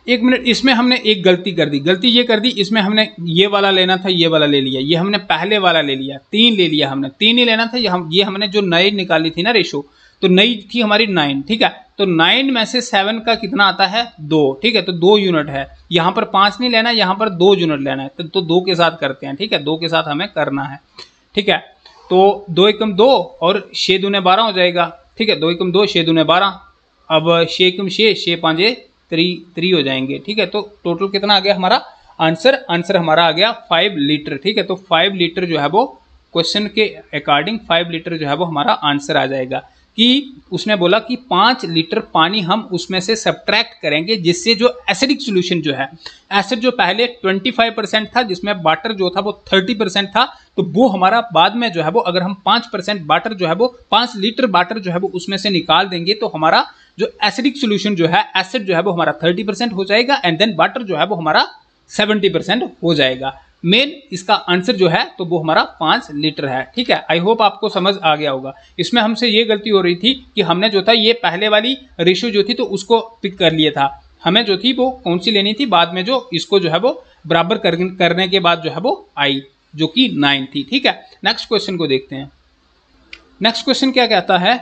Speaker 1: एक मिनट, इसमें हमने एक गलती कर दी। गलती ये कर दी, इसमें हमने ये वाला लेना था, ये वाला ले लिया, ये हमने पहले वाला ले लिया, 3 ले लिया हमने, 3 ही लेना था। ये हमने जो नई निकाली थी ना रेशो, तो नई थी हमारी 9, ठीक है। तो 9 में से 7 का कितना आता है 2, ठीक है। तो 2 यूनिट है, यहाँ पर 5 नहीं लेना, यहाँ पर 2 यूनिट लेना है। तो 2 के साथ करते हैं, ठीक है, 2 के साथ हमें करना है, ठीक है। तो 2 एकम 2 और 6 दूने 12 हो जाएगा, ठीक है। 2 एकम 2, 6 दूने 12, अब 6 एकम 6, 6 5 3 हो जाएंगे, ठीक है। तो टोटल कितना आ गया हमारा आंसर हमारा आ गया 5 लीटर, ठीक है। तो 5 लीटर जो है वो क्वेश्चन के अकॉर्डिंग 5 लीटर जो है वो हमारा आंसर आ जाएगा। कि उसने बोला कि 5 लीटर पानी हम उसमें से सब्ट्रैक्ट करेंगे, जिससे जो एसिडिक सॉल्यूशन जो है, एसिड जो पहले 25% था, जिसमें वाटर जो था वो 30% था, तो वो हमारा बाद में जो है वो अगर हम 5% वाटर जो है वो 5 लीटर वाटर जो है वो उसमें से निकाल देंगे, तो हमारा जो एसिडिक सॉल्यूशन जो है, एसिड जो है वो हमारा 30% हो जाएगा, एंड देन वाटर जो है वो हमारा 70% हो जाएगा। मेन इसका आंसर जो है तो वो हमारा 5 लीटर है, ठीक है। आई होप आपको समझ आ गया होगा। इसमें हमसे ये गलती हो रही थी कि हमने जो था ये पहले वाली रेशियो जो थी तो उसको पिक कर लिया था, हमें जो थी वो कौन सी लेनी थी, बाद में जो इसको जो है वो बराबर करने के बाद जो है वो आई, जो कि 9 थी, ठीक है। नेक्स्ट क्वेश्चन को देखते हैं। नेक्स्ट क्वेश्चन क्या कहता है,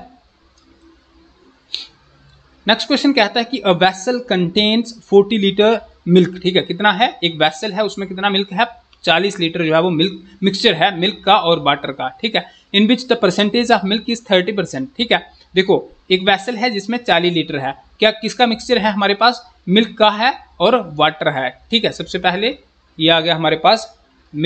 Speaker 1: नेक्स्ट क्वेश्चन कहता है कि a vessel contains 40 litre milk, ठीक है। कितना है, एक वेसल है, उसमें कितना मिल्क है, 40 लीटर जो है वो मिल्क मिक्सचर है, मिल्क का और वाटर का, ठीक है। In which the percentage of milk is 30%, ठीक है। देखो एक वेसल है जिसमें 40 लीटर है, क्या किसका मिक्सचर है हमारे पास, मिल्क का है और वाटर है, ठीक है। सबसे पहले ये आ गया हमारे पास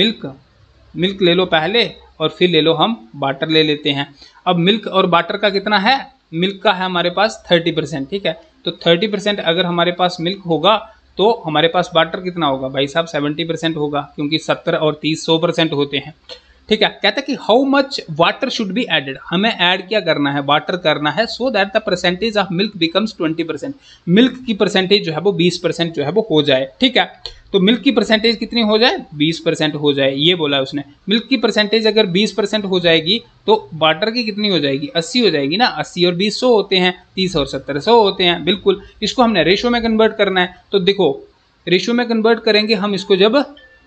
Speaker 1: मिल्क ले लो पहले, और फिर ले लो हम वाटर ले लेते हैं। अब मिल्क और वाटर का कितना है, मिल्क का है हमारे पास 30%, ठीक है। तो 30% अगर हमारे पास मिल्क होगा तो हमारे पास वाटर कितना होगा भाई साहब, 70% होगा, क्योंकि 70 और 30 100% होते हैं, ठीक है। कहता है कि how much water should be added, हमें ऐड क्या करना है, वाटर करना है, so that the percentage of milk becomes 20%, milk की परसेंटेज जो है वो 20% जो है वो हो जाए, ठीक है। तो मिल्क की परसेंटेज कितनी हो जाए, 20% हो जाए, ये बोला उसने। मिल्क की परसेंटेज अगर 20% हो जाएगी तो वाटर की कितनी हो जाएगी, 80 हो जाएगी ना। 80 और 20 100 होते हैं, 30 और 70 100 होते हैं, बिल्कुल। इसको हमने रेशो में कन्वर्ट करना है, तो देखो रेशो में कन्वर्ट करेंगे हम इसको जब,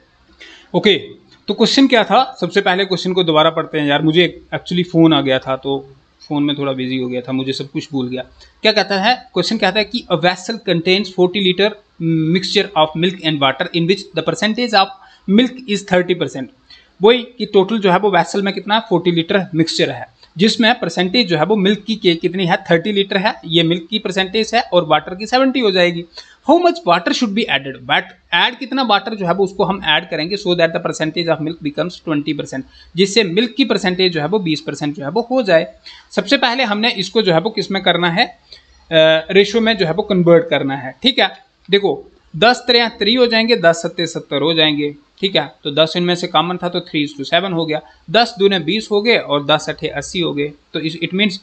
Speaker 1: ओके। तो क्वेश्चन क्या था, सबसे पहले क्वेश्चन को दोबारा पढ़ते हैं यार, मुझे एक्चुअली फोन आ गया था तो फोन में थोड़ा बिजी हो गया था, मुझे सब कुछ भूल गया। क्या कहता है क्वेश्चन, कहता है कि a vessel contains 40 litre mixture of milk and water in which the percentage of milk is 30%। वही कि टोटल जो है वो वेसल में कितना 40 लीटर मिक्सचर है, जिसमें परसेंटेज जो है वो मिल्क की कितनी है, 30 लीटर है, ये मिल्क की परसेंटेज है, और वाटर की 70 हो जाएगी। How much water should be added, add कितना वाटर जो है वो उसको हम ऐड करेंगे, so that the percentage of milk becomes 20%, जिससे मिल्क की परसेंटेज जो है वो 20% जो है वो हो जाए। सबसे पहले हमने इसको जो है वो किस में करना है, रेशो में जो है वो कन्वर्ट करना है, ठीक है। देखो 10 3 3 हो जाएंगे, 10 7 70 हो जाएंगे, ठीक है। तो 10 इनमें से कॉमन था तो 3:7 हो गया, 10 दूने 20 हो गए और 10 8 80 हो गए, तो इट मीन्स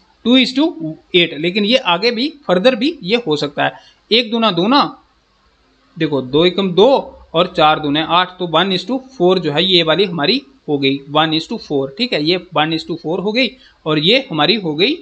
Speaker 1: 2:8। लेकिन ये आगे भी फर्दर भी ये हो सकता है, 1 दूना 2 ना, देखो 2 एकम 2 और 4 दूने 8, तो 1:4 जो है ये वाली हमारी हो गई 1:4, ठीक है। ये 1:4 हो गई, और ये हमारी हो गई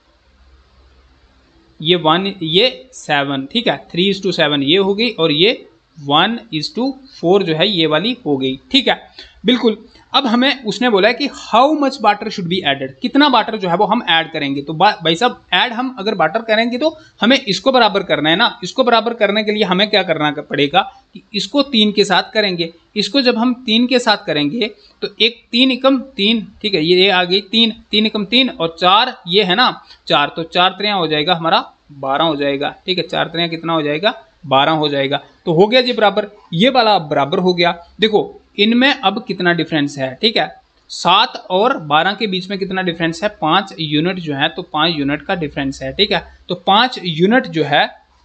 Speaker 1: ये 7, ठीक है। 3:7 ये हो गई, और ये 1:4 जो है ये वाली हो गई, ठीक है, बिल्कुल। अब हमें उसने बोला है कि how much water should be added, कितना वाटर जो है वो हम ऐड करेंगे। तो भाई साहब ऐड हम अगर वाटर करेंगे तो हमें इसको बराबर करना है ना। इसको बराबर करने के लिए हमें क्या करना पड़ेगा कि इसको 3 के साथ करेंगे। इसको जब हम 3 के साथ करेंगे तो एक 3 एकम 3, ठीक है, ये आ गई 3 एकम 3 और 4 ये है ना 4, तो 4 3 हो जाएगा हमारा 12 हो जाएगा, ठीक है। 4 3 कितना हो जाएगा, 12 हो जाएगा। तो हो गया जी बराबर, ये वाला बराबर हो गया। देखो इनमें अब कितना डिफरेंस है, ठीक है। 7 और 12 के बीच में कितना डिफरेंस है, 5 यूनिट जो है, तो 5 यूनिट का डिफरेंस है, ठीक है। तो 5 यूनिट जो है,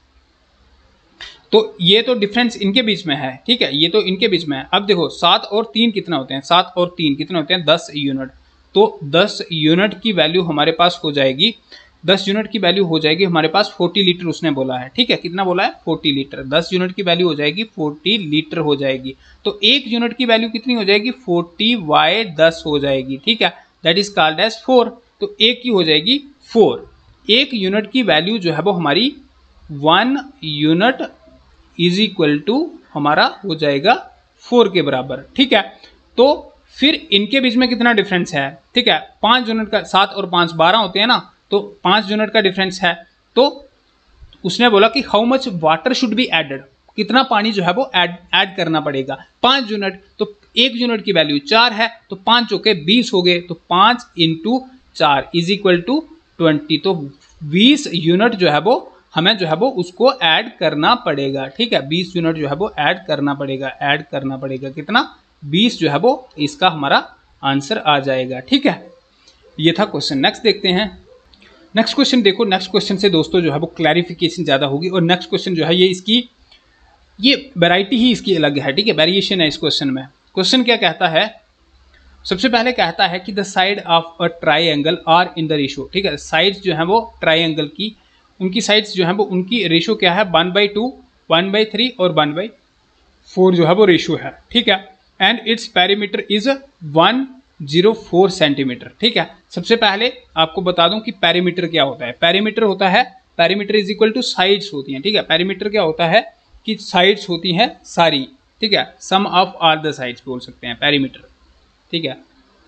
Speaker 1: तो ये तो डिफरेंस इनके बीच में है, ठीक है, ये तो इनके बीच में है। अब देखो 7 और 3 कितना होते हैं, 7 और 3 कितने होते हैं, 10 यूनिट। तो 10 यूनिट की वैल्यू हमारे पास हो जाएगी, 10 यूनिट की वैल्यू हो जाएगी हमारे पास 40 लीटर उसने बोला है, ठीक है। कितना बोला है, 40 लीटर। 10 यूनिट की वैल्यू हो जाएगी 40 लीटर हो जाएगी। तो 1 यूनिट की वैल्यू कितनी हो जाएगी, 40/10 हो जाएगी, ठीक है, दैट इज कॉल्ड एज 4। तो 1 की हो जाएगी 4। 1 यूनिट की वैल्यू जो है वो हमारी 1 यूनिट इज इक्वल टू हमारा हो जाएगा 4 के बराबर। ठीक है, तो फिर इनके बीच में कितना डिफरेंस है? ठीक है, 5 यूनिट का, 7 और 5 12 होते हैं ना, तो 5 यूनिट का डिफरेंस है। तो उसने बोला कि how much water should be added, कितना पानी जो है वो ऐड करना पड़ेगा। 5 यूनिट, तो 1 यूनिट की वैल्यू 4 है, तो 5 चौके 20 हो गए, तो 5 × 4 इज इक्वल टू 20। तो 20 यूनिट जो है वो हमें जो है वो उसको ऐड करना पड़ेगा। ठीक है, 20 यूनिट जो है वो ऐड करना पड़ेगा कितना? 20 जो है वो इसका हमारा आंसर आ जाएगा। ठीक है, ये था क्वेश्चन। नेक्स्ट देखते हैं। नेक्स्ट क्वेश्चन देखो, नेक्स्ट क्वेश्चन से दोस्तों जो है वो क्लैरिफिकेशन ज़्यादा होगी। और नेक्स्ट क्वेश्चन जो है ये वैरायटी ही इसकी अलग है। ठीक है, वेरिएशन है इस क्वेश्चन में। क्वेश्चन क्या कहता है? सबसे पहले कहता है कि the side of a triangle are in the ratio. ठीक है, साइड्स जो है वो ट्राइंगल की, उनकी साइड्स जो है वो उनकी रेशो क्या है? 1/2, 1/3 और 1/4 जो है वो रेशो है। ठीक है, and its perimeter is 104 centimetre. ठीक है, सबसे पहले आपको बता दूं कि पेरीमीटर क्या होता है। Perimeter is equal to sides होती हैं। ठीक है, पेरीमीटर क्या होता है कि साइड्स होती हैं सारी। ठीक है, sum of all the sides बोल सकते हैं पेरीमीटर। ठीक है,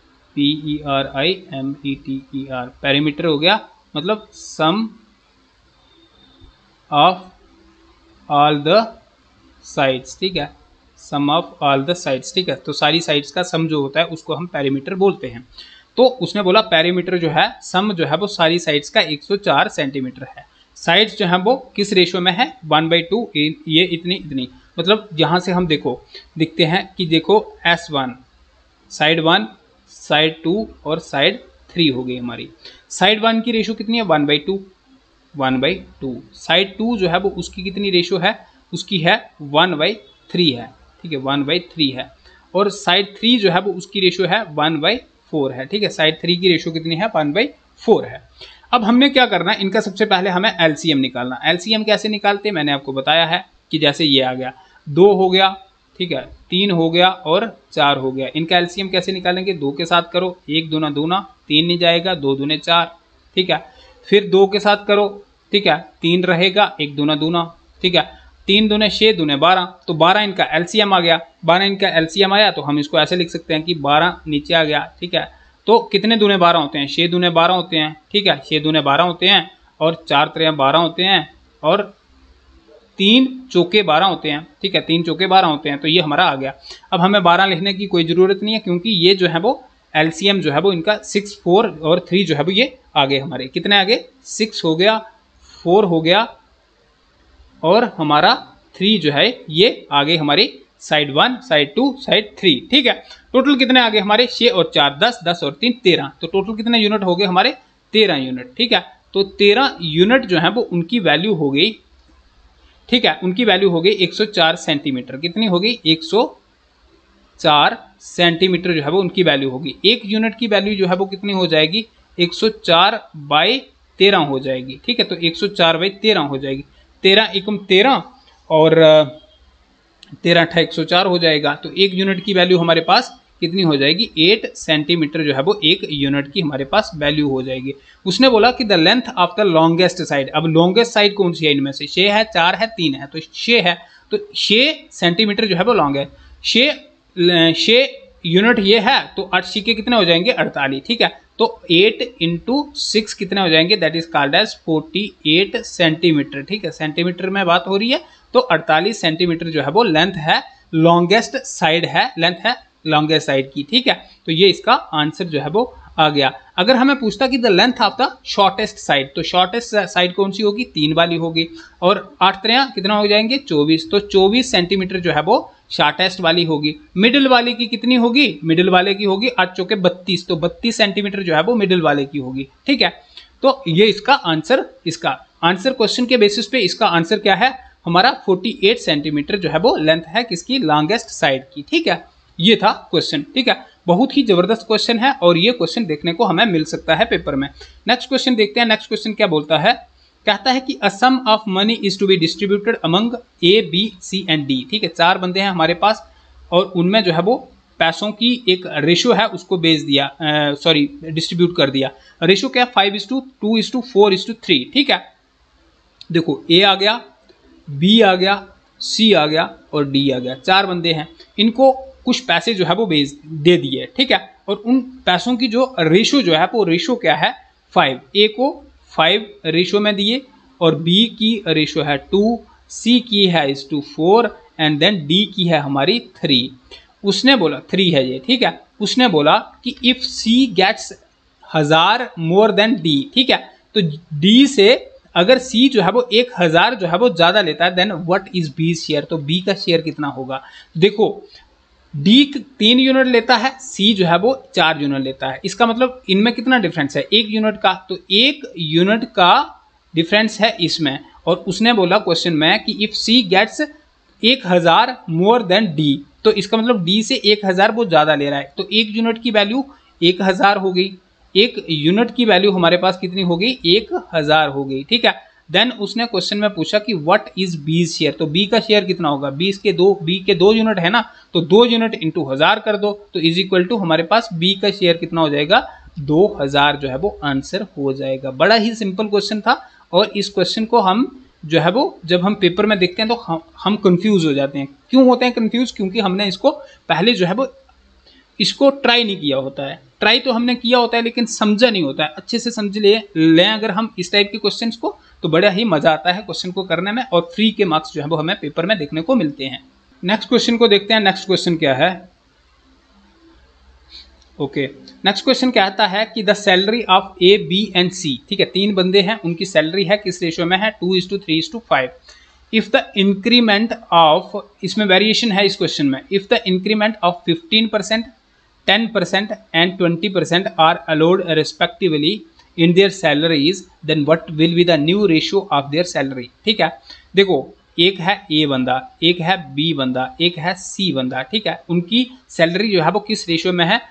Speaker 1: PERIMETER, पेरीमीटर हो गया मतलब sum of all the sides. ठीक है, sum of all the sides. ठीक है, तो सारी साइड्स का सम जो होता है उसको हम पेरीमीटर बोलते हैं। तो उसने बोला पेरीमीटर जो है, सम जो है वो सारी साइड्स का 104 सेंटीमीटर है। साइड्स जो है वो किस रेशो में है? 1/2, ये इतनी, मतलब यहाँ से हम दिखते हैं कि देखो S1, साइड 1, साइड 2 और साइड 3 हो गई हमारी। साइड 1 की रेशो कितनी है? 1/2। साइड 2 जो है वो उसकी कितनी रेशो है? उसकी है 1/3 है। ठीक है, 1/3 है। और साइड 3 जो है वो उसकी रेशो है 1/4 है। ठीक है, साइड 3 की रेशो कितनी है? 1/4 है। अब हमने क्या करना है, इनका सबसे पहले हमें एलसीएम निकालना। एलसीएम कैसे निकालते हैं मैंने आपको बताया है कि जैसे ये आ गया, 2 हो गया, ठीक है, 3 हो गया और 4 हो गया। इनका एलसीएम कैसे निकालेंगे? 2 के साथ करो, 1 दूना 3 नहीं जाएगा, 2 दूने 4। ठीक है, फिर 2 के साथ करो, ठीक है, 3 रहेगा, 1 दूना, ठीक है, 3 दूने 6, दूने 12, तो 12 इनका एलसीएम आ गया। 12 इनका एलसीएम आया तो हम इसको ऐसे लिख सकते हैं कि 12 नीचे आ गया। ठीक है, तो कितने दूने 12 होते हैं? 6 दूने 12 होते हैं। ठीक है, 6 दूने 12 होते हैं और 4 त्रिया 12 होते हैं और 3 चौके 12 होते हैं। ठीक है, 3 चौके 12 होते हैं, तो ये हमारा आ गया। अब हमें 12 लिखने की कोई ज़रूरत नहीं है क्योंकि ये जो है वो एलसीएम जो है वो इनका 6, 4 और 3 जो है वो ये आगे हमारे कितने आगे? 6 हो गया, 4 हो गया और हमारा 3 जो है ये आगे हमारी साइड 1, साइड 2, साइड 3। ठीक है, टोटल कितने आगे हमारे? 6 और 4 10, 10 और 3 13, तो टोटल कितने यूनिट हो गए हमारे? 13 यूनिट। ठीक है, तो 13 यूनिट जो है वो उनकी वैल्यू हो गई। ठीक है, उनकी वैल्यू हो गई 104 सेंटीमीटर। कितनी हो गई? 104 सेंटीमीटर जो है वो उनकी वैल्यू होगी। 1 यूनिट की वैल्यू जो है वो कितनी हो जाएगी? 104/13 हो जाएगी। ठीक है, तो 104/13 हो जाएगी। 13 एकम 13 और 13 × 104 हो जाएगा। तो 1 यूनिट की वैल्यू हमारे पास कितनी हो जाएगी? 8 सेंटीमीटर जो है वो 1 यूनिट की हमारे पास वैल्यू हो जाएगी। उसने बोला कि the length of the longest side. अब लॉन्गेस्ट साइड कौन सी है इनमें से? 6 है, 4 है, 3 है, तो 6 है, तो 6 सेंटीमीटर जो है वो लॉन्ग है। 6 यूनिट ये है, तो 8 6 के कितने हो जाएंगे? 48। ठीक है, तो 8 × 6 कितने हो जाएंगे? That is called as 48 centimetre. ठीक है, सेंटीमीटर में बात हो रही है, तो 48 सेंटीमीटर जो है वो लेंथ है, लॉन्गेस्ट साइड है, लेंथ है लॉन्गेस्ट साइड की। ठीक है, तो ये इसका आंसर जो है वो आ गया। अगर हमें पूछता कि the length of the shortest side, तो शॉर्टेस्ट साइड कौन सी होगी? 3 वाली होगी और 8 3 कितना हो जाएंगे? 24, तो 24 सेंटीमीटर जो है वो शॉर्टेस्ट वाली होगी। मिडिल वाले की कितनी होगी? मिडिल वाले की होगी 8 चौके 32, तो 32 सेंटीमीटर जो है वो मिडिल वाले की होगी। ठीक है, तो ये इसका आंसर क्वेश्चन के बेसिस पे इसका आंसर क्या है हमारा? 48 सेंटीमीटर जो है वो लेंथ है किसकी? लॉन्गेस्ट साइड की। ठीक है, ये था क्वेश्चन। ठीक है, बहुत ही जबरदस्त क्वेश्चन है और ये क्वेश्चन देखने को हमें मिल सकता है पेपर में। नेक्स्ट क्वेश्चन देखते हैं। नेक्स्ट क्वेश्चन क्या बोलता है? कहता है कि a sum of money is to be distributed among A, B, C and D. ठीक है, 4 बंदे हैं हमारे पास और उनमें जो है वो पैसों की एक रेशो है, उसको डिस्ट्रीब्यूट कर दिया। रेशो क्या? 5:2:4:3। ठीक है, देखो ए आ गया, बी आ गया, सी आ गया और डी आ गया। 4 बंदे हैं, इनको कुछ पैसे जो है वो दे दिए, ठीक है। और उन पैसों की जो रेशो जो है वो रेशो क्या है 5। ए को 5 रेशो में दिए और बी की रेशो है 2, सी की है 4 एंड देन डी की है हमारी 3। उसने बोला 3 है ये, ठीक है। उसने बोला कि if C gets 1000 more than D, ठीक है। तो डी से अगर सी जो है वो 1000 जो है वो ज्यादा लेता है than what is B share, तो बी का शेयर कितना होगा। देखो डी 3 यूनिट लेता है, सी जो है वो 4 यूनिट लेता है, इसका मतलब इनमें कितना डिफरेंस है 1 यूनिट का, तो 1 यूनिट का डिफरेंस है इसमें। और उसने बोला क्वेश्चन में कि if C gets 1000 more than D, तो इसका मतलब डी से 1000 वो ज्यादा ले रहा है, तो 1 यूनिट की वैल्यू 1000 हो गई, 1 यूनिट की वैल्यू हमारे पास कितनी हो गई 1000 हो गई, ठीक है। देन उसने क्वेश्चन में पूछा कि व्हाट इज बी शेयर, तो बी का शेयर कितना होगा, बी के 2 यूनिट है ना, तो 2 यूनिट इंटू 1000 कर दो, तो इज इक्वल टू हमारे पास बी का शेयर कितना हो जाएगा 2000 जो है वो आंसर हो जाएगा। बड़ा ही सिंपल क्वेश्चन था और इस क्वेश्चन को हम जो है वो जब हम पेपर में देखते हैं तो हम कंफ्यूज हो जाते हैं। क्यों होते हैं कंफ्यूज, क्योंकि हमने इसको पहले जो है वो इसको ट्राई नहीं किया होता है। ट्राई तो हमने किया होता है लेकिन समझा नहीं होता है, अच्छे से समझ लें अगर हम इस टाइप के क्वेश्चंस को, तो बड़ा ही मजा आता है क्वेश्चन को करने में और फ्री के मार्क्स जो है वो हमें पेपर में देखने को मिलते हैं। नेक्स्ट क्वेश्चन को देखते हैं। नेक्स्ट क्वेश्चन क्या है, ओके नेक्स्ट क्वेश्चन क्या आता है कि the salary of A B and C, ठीक है 3 बंदे हैं, उनकी सैलरी है किस रेशियो में है 2:3:5। इफ द इंक्रीमेंट ऑफ, इसमें वेरिएशन है इस क्वेश्चन में, if the increment of 15%, 10% and 20% are allowed respectively in their salaries then what will be the new ratio of their salary, ठीक है। देखो एक है ए बंदा, एक है बी बंदा, एक है सी बंदा, ठीक है। उनकी सैलरी जो है वो किस रेशियो में है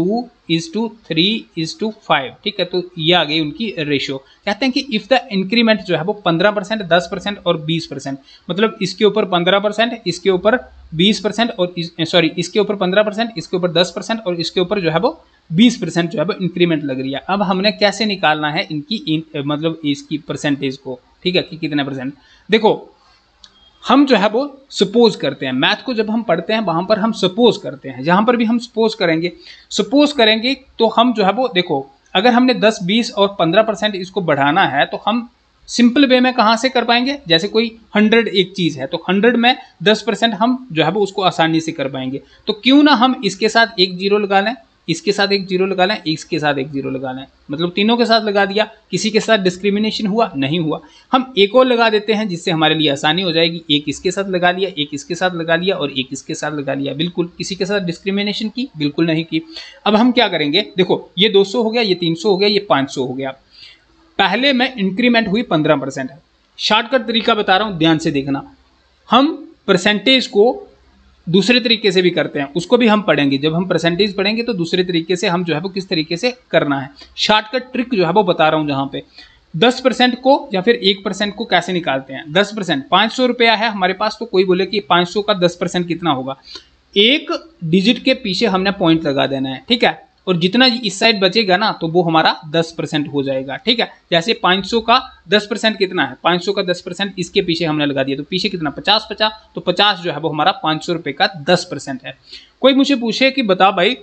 Speaker 1: 2:3:5, ठीक है। तो ये आ गई उनकी रेशियो। कहते हैं कि इफ द इंक्रीमेंट जो है वो 15%, 10% और 20%, मतलब इसके ऊपर 15%, इसके ऊपर 20% और सॉरी इसके ऊपर 15%, इसके ऊपर 10% और इसके ऊपर जो है वो 20% जो है वो इंक्रीमेंट लग रही है। अब हमने कैसे निकालना है इनकी मतलब इसकी परसेंटेज को, ठीक है, कि कितने परसेंट। देखो हम जो है वो सपोज करते हैं, मैथ को जब हम पढ़ते हैं वहां पर हम सपोज करते हैं, जहां पर भी हम सपोज करेंगे तो हम जो है वो देखो अगर हमने 10, 20 और 15% इसको बढ़ाना है तो हम सिंपल वे में कहां से कर पाएंगे, जैसे कोई 100 एक चीज है तो 100 में 10% हम जो है वो उसको आसानी से कर पाएंगे। तो क्यों ना हम इसके साथ एक जीरो लगा लें, इसके साथ एक जीरो लगा लें, इसके साथ एक जीरो लगा लें, मतलब तीनों के साथ लगा दिया, किसी के साथ डिस्क्रिमिनेशन हुआ नहीं हुआ। हम एक और लगा देते हैं जिससे हमारे लिए आसानी हो जाएगी, एक इसके साथ लगा लिया, एक इसके साथ लगा लिया और एक इसके साथ लगा लिया, बिल्कुल किसी के साथ डिस्क्रिमिनेशन की बिल्कुल नहीं की। अब हम क्या करेंगे, देखो ये 200 हो गया, ये 300 हो गया, ये 500 हो गया। पहले में इंक्रीमेंट हुई 15%, शॉर्टकट तरीका बता रहा हूं ध्यान से देखना। हम परसेंटेज को दूसरे तरीके से भी करते हैं, उसको भी हम पढ़ेंगे, जब हम परसेंटेज पढ़ेंगे तो दूसरे तरीके से हम जो है वो किस तरीके से करना है, शॉर्टकट ट्रिक जो है वो बता रहा हूं। जहां पे 10% को या फिर 1% को कैसे निकालते हैं, 10% 500 रुपया है हमारे पास, तो कोई बोले कि 500 का 10% कितना होगा, एक डिजिट के पीछे हमने पॉइंट लगा देना है, ठीक है। और जितना इस साइड बचेगा ना तो वो हमारा 10% हो जाएगा, ठीक है। जैसे 500 का 10% कितना है, 500 का 10% इसके पीछे हमने लगा दिया, तो पीछे कितना 50, तो 50 जो है वो हमारा 500 रुपए का 10% है। कोई मुझे पूछे कि बता भाई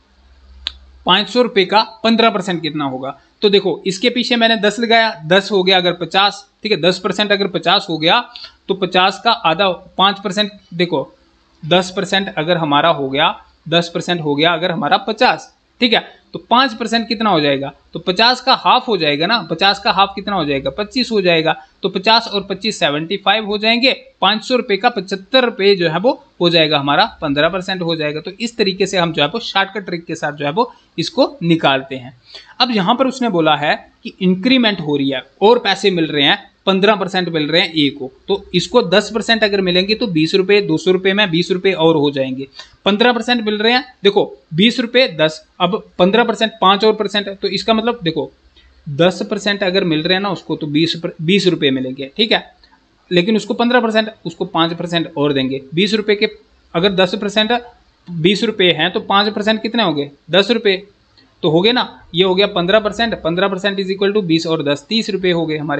Speaker 1: 500 रुपए का 15% कितना होगा, तो देखो इसके पीछे मैंने 10 लगाया, 10 हो गया अगर 50, ठीक है। 10% अगर 50 हो गया तो 50 का आधा 5%, देखो 10% अगर हमारा हो गया, 10% हो गया अगर हमारा 50, ठीक है। तो 5% कितना हो जाएगा, तो 50 का हाफ हो जाएगा ना, 50 का हाफ कितना हो जाएगा 25 हो जाएगा, तो 50 और 25 75 हो जाएंगे, 500 रुपए का 75 रुपए जो है वो हो जाएगा हमारा 15% हो जाएगा। तो इस तरीके से हम जो है वो शॉर्टकट ट्रिक के साथ जो है वो इसको निकालते हैं। अब यहां पर उसने बोला है कि इंक्रीमेंट हो रही है और पैसे मिल रहे हैं, 15% मिल रहे हैं ए को, तो इसको 10% अगर मिलेंगे तो 20 रुपए, 200 रुपए में 20 रुपए और हो जाएंगे। 15% मिल रहे हैं, देखो 20 रुपए 10, अब 15% 5 और परसेंट, तो इसका मतलब देखो 10% अगर मिल रहे हैं ना उसको तो 20 रुपए मिलेंगे, ठीक है। लेकिन उसको 15%, उसको 5% और देंगे। 20 रुपए के अगर 10% 20 रुपए हैं तो 5% कितने हो गए 10 रुपए, तो हो गए ना, ये हो गया 15%, 15% इज इक्वल टू 20 और 10 30 रुपए हो गए हमारे।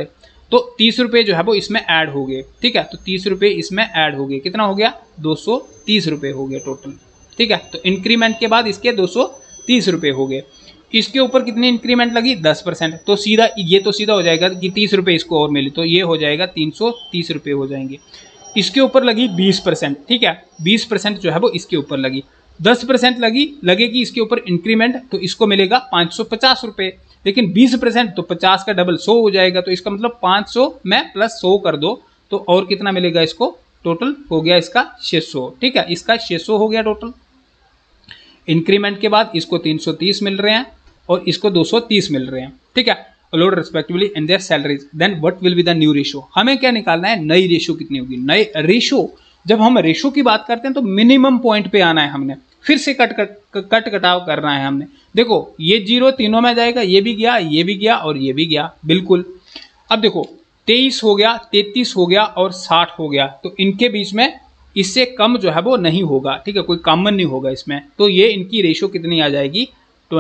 Speaker 1: तो 30 रुपये जो है वो इसमें ऐड हो गए, ठीक है। तो 30 रुपये इसमें ऐड हो गए, कितना हो गया 230 रुपये हो गए टोटल, ठीक है। तो इंक्रीमेंट के बाद इसके 230 रुपये हो गए। इसके ऊपर कितनी इंक्रीमेंट लगी 10%, तो सीधा ये तो सीधा हो जाएगा कि 30 रुपये इसको और मिले, तो ये हो जाएगा 330 रुपये हो जाएंगे। इसके ऊपर लगी 20%, ठीक है, 20% जो है वो इसके ऊपर लगी। 10% लगेगी इसके ऊपर इंक्रीमेंट, तो इसको मिलेगा 550 रुपये। लेकिन 20% तो 50 का डबल 100 हो जाएगा, तो इसका मतलब 500 में प्लस 100 कर दो तो और कितना मिलेगा इसको, टोटल हो गया इसका 600, ठीक है। इसका 600 हो गया टोटल। इंक्रीमेंट के बाद इसको 330 मिल रहे हैं और इसको 230 मिल रहे हैं, ठीक है, allowed respectively in their salaries. Then what will be the new ratio, हमें क्या निकालना है, नई रेशियो कितनी होगी। नई रेशियो, जब हम रेशियो की बात करते हैं तो मिनिमम पॉइंट पे आना है हमने, फिर से कटाव करना है हमने। देखो ये 0 तीनों में जाएगा, ये भी गया, ये भी गया और ये भी गया, बिल्कुल। अब देखो 23 हो गया, 33 हो गया और 60 हो गया, तो इनके बीच में इससे कम जो है वो नहीं होगा, ठीक है, कोई कॉमन नहीं होगा इसमें। तो ये इनकी रेशियो कितनी आ जाएगी,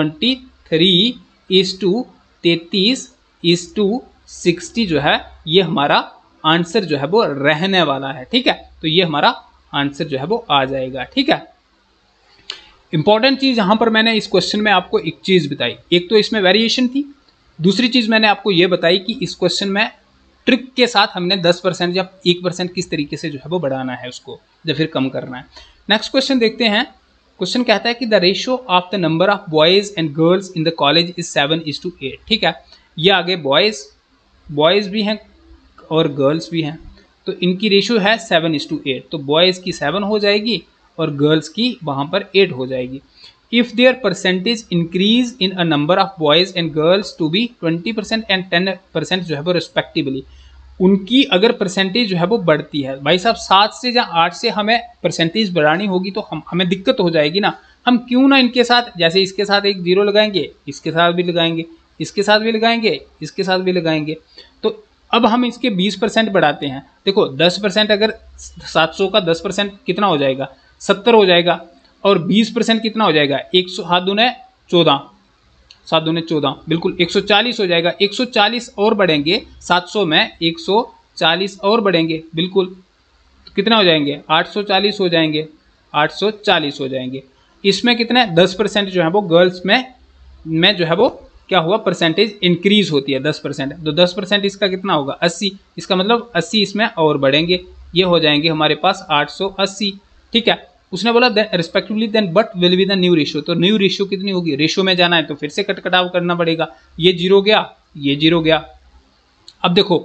Speaker 1: 23:33:60 जो है ये हमारा आंसर जो है वो रहने वाला है, ठीक है। तो ये हमारा आंसर जो है वो आ जाएगा, ठीक है। इंपॉर्टेंट चीज यहां पर मैंने इस क्वेश्चन में आपको एक चीज बताई, एक तो इसमें वेरिएशन थी, दूसरी चीज मैंने आपको ये बताई कि इस क्वेश्चन में ट्रिक के साथ हमने 10% या 1% किस तरीके से जो है वो बढ़ाना है उसको, या फिर कम करना है। नेक्स्ट क्वेश्चन देखते हैं। क्वेश्चन कहता है कि the ratio of the number of boys and girls in the college is 7:8, ठीक है। ये आगे बॉयज भी हैं और गर्ल्स भी हैं, तो इनकी रेशियो है 7:8, तो बॉयज की 7 हो जाएगी और गर्ल्स की वहां पर 8 हो जाएगी। If their percentage increase in a number of boys and girls to be 20% and 10% जो है वो रिस्पेक्टिवली, उनकी अगर परसेंटेज जो है वो बढ़ती है, भाई साहब 7 से या 8 से हमें परसेंटेज बढ़ानी होगी तो हमें दिक्कत हो जाएगी ना। हम क्यों ना इनके साथ, जैसे इसके साथ एक 0 लगाएंगे, इसके साथ भी लगाएंगे, इसके साथ भी लगाएंगे, इसके साथ भी लगाएंगे। तो अब हम इसके 20% बढ़ाते हैं। देखो 10% अगर 700 का 10% कितना हो जाएगा, 70 हो जाएगा, और 20% कितना हो जाएगा, 100 7 दूने 14, 7 दूने 14, बिल्कुल 140 हो जाएगा। 140 और बढ़ेंगे 700 में, 140 और बढ़ेंगे, बिल्कुल, तो कितना हो जाएंगे, 840 हो जाएंगे, 840 हो जाएंगे। इसमें कितने 10% जो है वो गर्ल्स में जो है वो क्या हुआ, परसेंटेज इंक्रीज होती है 10%, तो 10% इसका कितना होगा 80, इसका मतलब 80 इसमें और बढ़ेंगे, ये हो जाएंगे हमारे पास 880, ठीक है। उसने बोला respectively then but will be the new ratio, तो न्यू रेशियो कितनी होगी, रेशियो में जाना है तो फिर से कटाव करना पड़ेगा, ये 0 गया, ये 0 गया। अब देखो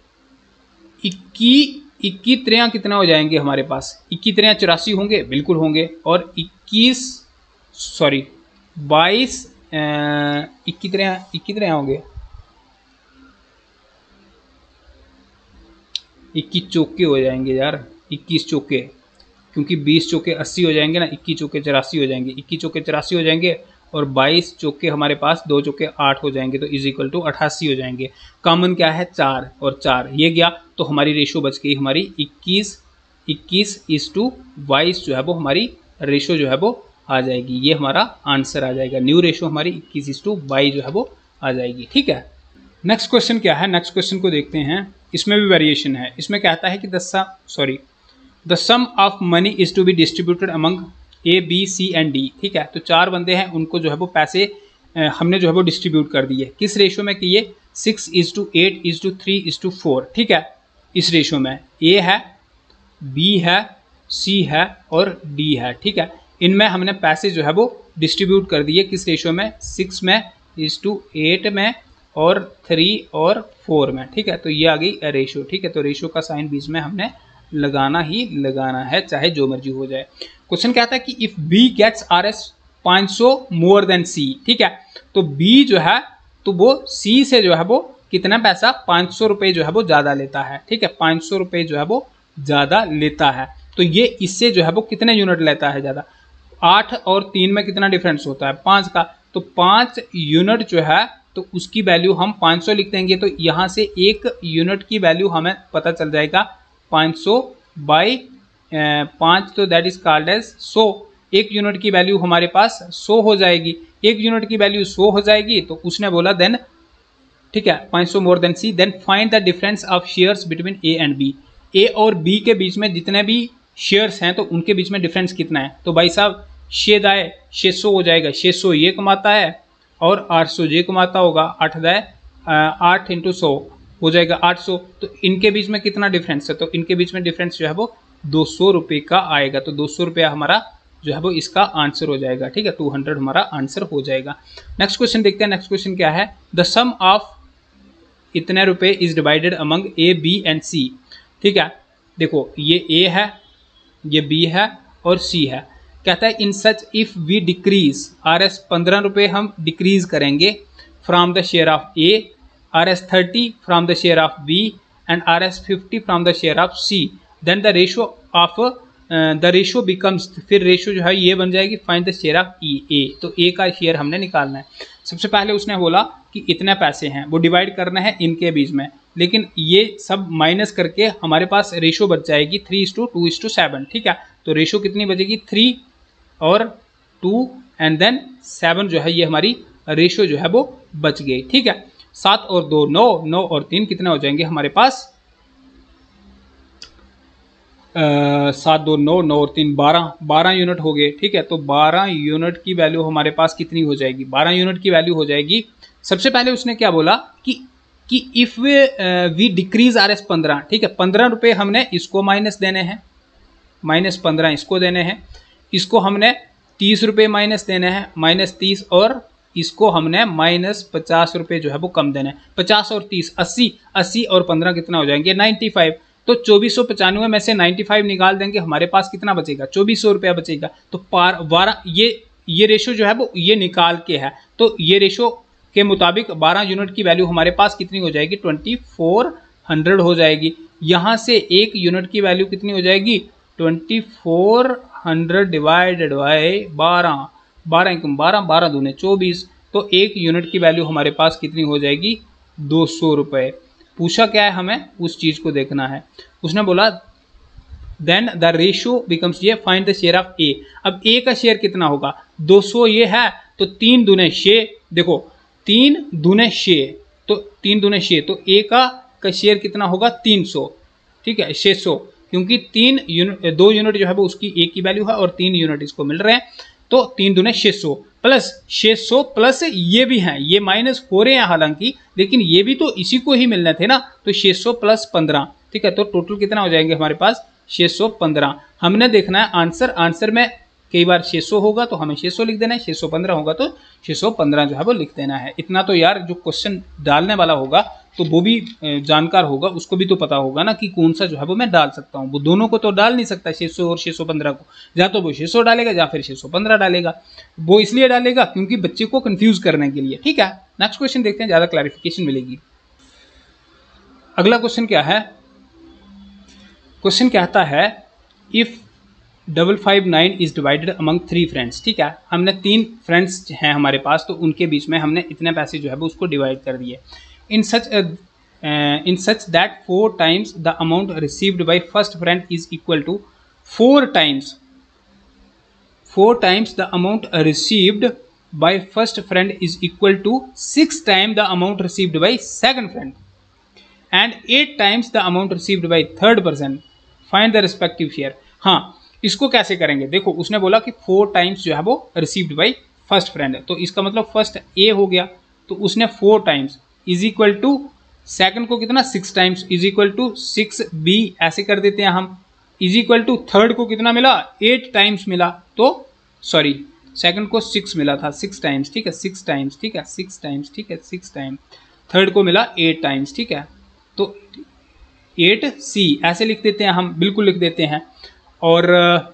Speaker 1: 21 3 कितना हो जाएंगे हमारे पास, 21 3 84 होंगे, बिल्कुल होंगे, और 22 21 3 होंगे, 21 चौके हो जाएंगे यार, 21 चौके, क्योंकि 20 चौके 80 हो जाएंगे ना, 21 चौके 84 हो जाएंगे, 21 चौके 84 हो जाएंगे और 22 चौके हमारे पास 2 चौके 8 हो जाएंगे, तो इज इक्वल टू 88 हो जाएंगे। कॉमन क्या है 4 और 4, ये गया, तो हमारी रेशो बच गई हमारी 21:22 जो है वो हमारी रेशो जो है वो आ जाएगी, ये हमारा आंसर आ जाएगा। न्यू रेशो हमारी 21:22 जो है वो आ जाएगी, ठीक है। नेक्स्ट क्वेश्चन क्या है, नेक्स्ट क्वेश्चन को देखते हैं। इसमें भी वेरिएशन है। इसमें कहता है कि the sum of money is to be distributed among A, B, C and D, ठीक है। तो 4 बंदे हैं, उनको जो है वो पैसे हमने जो है वो डिस्ट्रीब्यूट कर दिए, किस रेशियो में किए, 6:8:3:4, ठीक है। इस रेशियो में A है, B है, C है और D है, ठीक है। इनमें हमने पैसे जो है वो डिस्ट्रीब्यूट कर दिए, किस रेशियो में, 6:8 में और 3 और 4 में, ठीक है। तो ये आ गई रेशियो, ठीक है। तो रेशियो का साइन बीच में हमने लगाना ही लगाना है, चाहे जो मर्जी हो जाए। क्वेश्चन कहता है कि if B gets RS 500 more than C, ठीक है। तो B जो है तो वो C से जो है वो कितना पैसा, 500 रुपये जो है वो ज़्यादा लेता है, ठीक है। 500 रुपये जो है वो ज़्यादा लेता है, तो ये इससे जो है वो कितने यूनिट लेता है ज़्यादा, 8 और 3 में कितना डिफरेंस होता है, 5 का, तो 5 यूनिट जो है तो उसकी वैल्यू हम 500 लिख देंगे, तो यहाँ से 1 यूनिट की वैल्यू हमें पता चल जाएगा 500 बाई 5, तो that is called as 100। 1 unit की वैल्यू हमारे पास 100 हो जाएगी, 1 यूनिट की वैल्यू 100 हो जाएगी, तो उसने बोला देन ठीक है, 500 more than C. Then find the difference of shares between A and B. A और बी के बीच में जितने भी शेयर्स हैं तो उनके बीच में डिफरेंस कितना है। तो भाई साहब 6 दाए 600 हो जाएगा, 600 ये कमाता है और 800 ये कमाता होगा, 8 दाए 8 × 100 हो जाएगा 800। तो इनके बीच में कितना डिफरेंस है, तो इनके बीच में डिफरेंस जो है वो 200 रुपये का आएगा। तो 200 रुपया हमारा जो है वो इसका आंसर हो जाएगा। ठीक है, 200 हमारा आंसर हो जाएगा। नेक्स्ट क्वेश्चन देखते हैं। नेक्स्ट क्वेश्चन क्या है, द सम ऑफ इतने रुपए is divided among A B and C. ठीक है, देखो ये ए है, ये बी है और सी है। कहता है in such if we decrease RS 15 रुपये हम डिक्रीज करेंगे from the share of A, RS 30 from the share of B and RS 50 from the share of C, then the ratio of the ratio becomes, फिर रेशो जो है ये बन जाएगी find the share of A. तो A का share हमने निकालना है। सबसे पहले उसने बोला कि इतने पैसे हैं, वो डिवाइड करना है इनके बीच में, लेकिन ये सब माइनस करके हमारे पास रेशो बच जाएगी 3:2:7। ठीक है, तो रेशो कितनी बचेगी 3 और 2 एंड देन 7 जो है ये हमारी रेशो जो है वो बच गई। ठीक है, 7 और 2 9, 9 और 3 कितने हो जाएंगे हमारे पास 7 2 9, 9 और 3 12, 12 यूनिट हो गए। ठीक है, तो 12 यूनिट की वैल्यू हमारे पास कितनी हो जाएगी, 12 यूनिट की वैल्यू हो जाएगी। सबसे पहले उसने क्या बोला कि इफ वी डिक्रीज RS 15। ठीक है, 15 रुपये हमने इसको माइनस देने हैं, -15 इसको देने हैं, इसको हमने 30 रुपये माइनस देने हैं, -30, और इसको हमने -50 रुपये जो है वो कम देने हैं। 50 और 30 80, 80 और 15 कितना हो जाएंगे 95। तो 2495 में से 95 निकाल देंगे, हमारे पास कितना बचेगा 2400 रुपया बचेगा। तो 12 ये रेशो जो है वो ये निकाल के है, तो ये रेशो के मुताबिक 12 यूनिट की वैल्यू हमारे पास कितनी हो जाएगी 2400 हो जाएगी। यहाँ से 1 यूनिट की वैल्यू कितनी हो जाएगी 2400 डिवाइडेड बाय 12, 12 × 12, 12 दूने 24। तो 1 यूनिट की वैल्यू हमारे पास कितनी हो जाएगी 200 रुपये। पूछा क्या है, हमें उस चीज़ को देखना है। उसने बोला देन द रेशियो बिकम्स, ये find the share of A. अब ए का शेयर कितना होगा 200 ये है, तो 3 दूने 6, देखो 3 दूने 6, तो 3 दूने 6, तो ए का शेयर कितना होगा 300। ठीक है, 600, क्योंकि 2 यूनिट जो है वो उसकी ए की वैल्यू है और 3 यूनिट इसको मिल रहे हैं, तो 3 दूने 600 प्लस 600 प्लस ये भी हैं, ये माइनस हो रहे हैं हालांकि, लेकिन ये भी तो इसी को ही मिलने थे ना, तो 600 + 15। ठीक है, तो टोटल कितना हो जाएंगे हमारे पास 615। हमने देखना है आंसर, आंसर में कई बार 600 होगा तो हमें 600 लिख देना है, 615 होगा तो 615 जो है वो लिख देना है। इतना तो यार जो क्वेश्चन डालने वाला होगा तो वो भी जानकार होगा, उसको भी तो पता होगा ना कि कौन सा जो है वो मैं डाल सकता हूँ। वो दोनों को तो डाल नहीं सकता 600 और 615 को, या तो वो 600 डालेगा या फिर 615 डालेगा। वो इसलिए डालेगा क्योंकि बच्चे को कंफ्यूज करने के लिए। ठीक है, नेक्स्ट क्वेश्चन देखते हैं, ज़्यादा क्लैरिफिकेशन मिलेगी। अगला क्वेश्चन क्या है, क्वेश्चन कहता है if 559 is divided among 3 friends. ठीक है, हमने 3 फ्रेंड्स हैं हमारे पास, तो उनके बीच में हमने इतने पैसे जो है वो उसको डिवाइड कर दिए। In such that 4 times the amount received by first friend is equal to 4 times the amount received by first friend is equal to 6 times the amount received by second friend and 8 times the amount received by third person, find the respective share. हाँ, इसको कैसे करेंगे, देखो उसने बोला कि 4 times जो है वो रिसीव्ड बाय फर्स्ट फ्रेंड है, तो इसका मतलब फर्स्ट ए हो गया, तो उसने 4 times is equal to second को कितना 6 times is equal to 6b, ऐसे कर देते हैं हम, इज इक्वल टू थर्ड को कितना मिला 8 times मिला, तो सॉरी सेकंड को 6 मिला था 6 times। ठीक है, 6 times, ठीक है 6 times, ठीक है 6 times, थर्ड को मिला 8 times। ठीक है, तो 8c ऐसे लिख देते हैं हम, बिल्कुल लिख देते हैं, और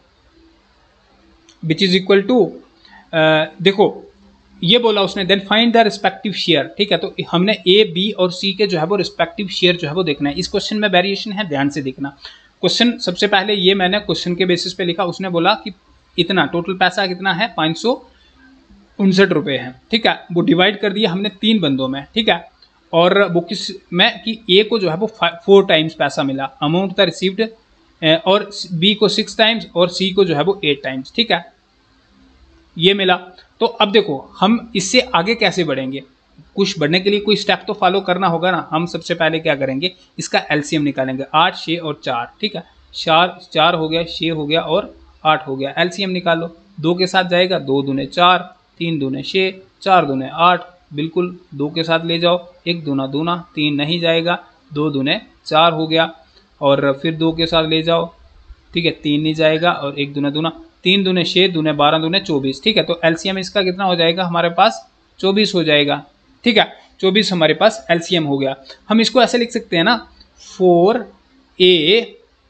Speaker 1: विच इज इक्वल टू, देखो ये बोला उसने then find the respective share. ठीक है, तो हमने ए बी और सी के जो है वो रिस्पेक्टिव शेयर जो है वो देखना है। इस क्वेश्चन में वेरिएशन है, ध्यान से देखना। क्वेश्चन सबसे पहले ये मैंने क्वेश्चन के बेसिस पे लिखा, उसने बोला कि इतना टोटल पैसा कितना है 559 रुपये है। ठीक है, वो डिवाइड कर दिया हमने 3 बंदों में। ठीक है, और वो किस में कि ए को जो है वो 4 times पैसा मिला, अमाउंट द रिसीव्ड, और बी को 6 times और सी को जो है वो 8 times। ठीक है, ये मिला। तो अब देखो हम इससे आगे कैसे बढ़ेंगे, कुछ बढ़ने के लिए कोई स्टेप तो फॉलो करना होगा ना। हम सबसे पहले क्या करेंगे, इसका एलसीएम निकालेंगे। 8, 6 और 4, ठीक है। 4 हो गया, 6 हो गया और 8 हो गया। एलसीएम निकाल लो, 2 के साथ जाएगा, 2 दूने 4, 3 दूने 6, 4 दूने 8, बिल्कुल 2 के साथ ले जाओ, 1 दूना दूना, 3 नहीं जाएगा, 2 दूने 4 हो गया, और फिर 2 के साथ ले जाओ, ठीक है, 3 नहीं जाएगा, और 1 दूना दूना, 3 दूने 6, दूने 12, दूने 24, ठीक है। तो एलसीएम इसका कितना हो जाएगा हमारे पास, 24 हो जाएगा, ठीक है। 24 हमारे पास एलसीएम हो गया। हम इसको ऐसे लिख सकते हैं ना, 4a,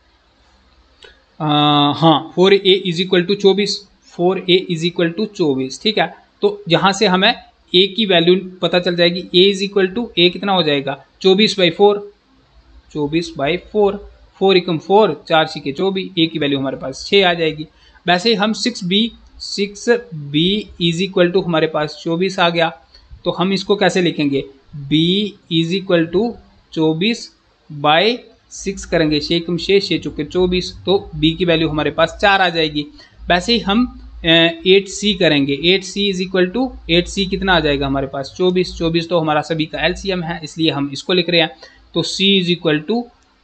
Speaker 1: हाँ 4a is equal to 24, 4a is equal to 24, ठीक है। तो यहाँ से हमें a की वैल्यू पता चल जाएगी। a is equal to a कितना हो जाएगा, 24/4, 24/4, 4 एकम 4, 4 छीके 24, a की वैल्यू हमारे पास 6 आ जाएगी। वैसे ही हम 6b इज इक्वल टू हमारे पास 24 आ गया। तो हम इसको कैसे लिखेंगे, b इज इक्वल टू 24/6 करेंगे, 6 एकम 6, 6 चौके 24, तो b की वैल्यू हमारे पास 4 आ जाएगी। वैसे ही हम 8c करेंगे, 8c is equal to 8c कितना आ जाएगा हमारे पास, 24, 24 तो हमारा सभी का एलसीएम है, इसलिए हम इसको लिख रहे हैं। तो c इज इक्वल टू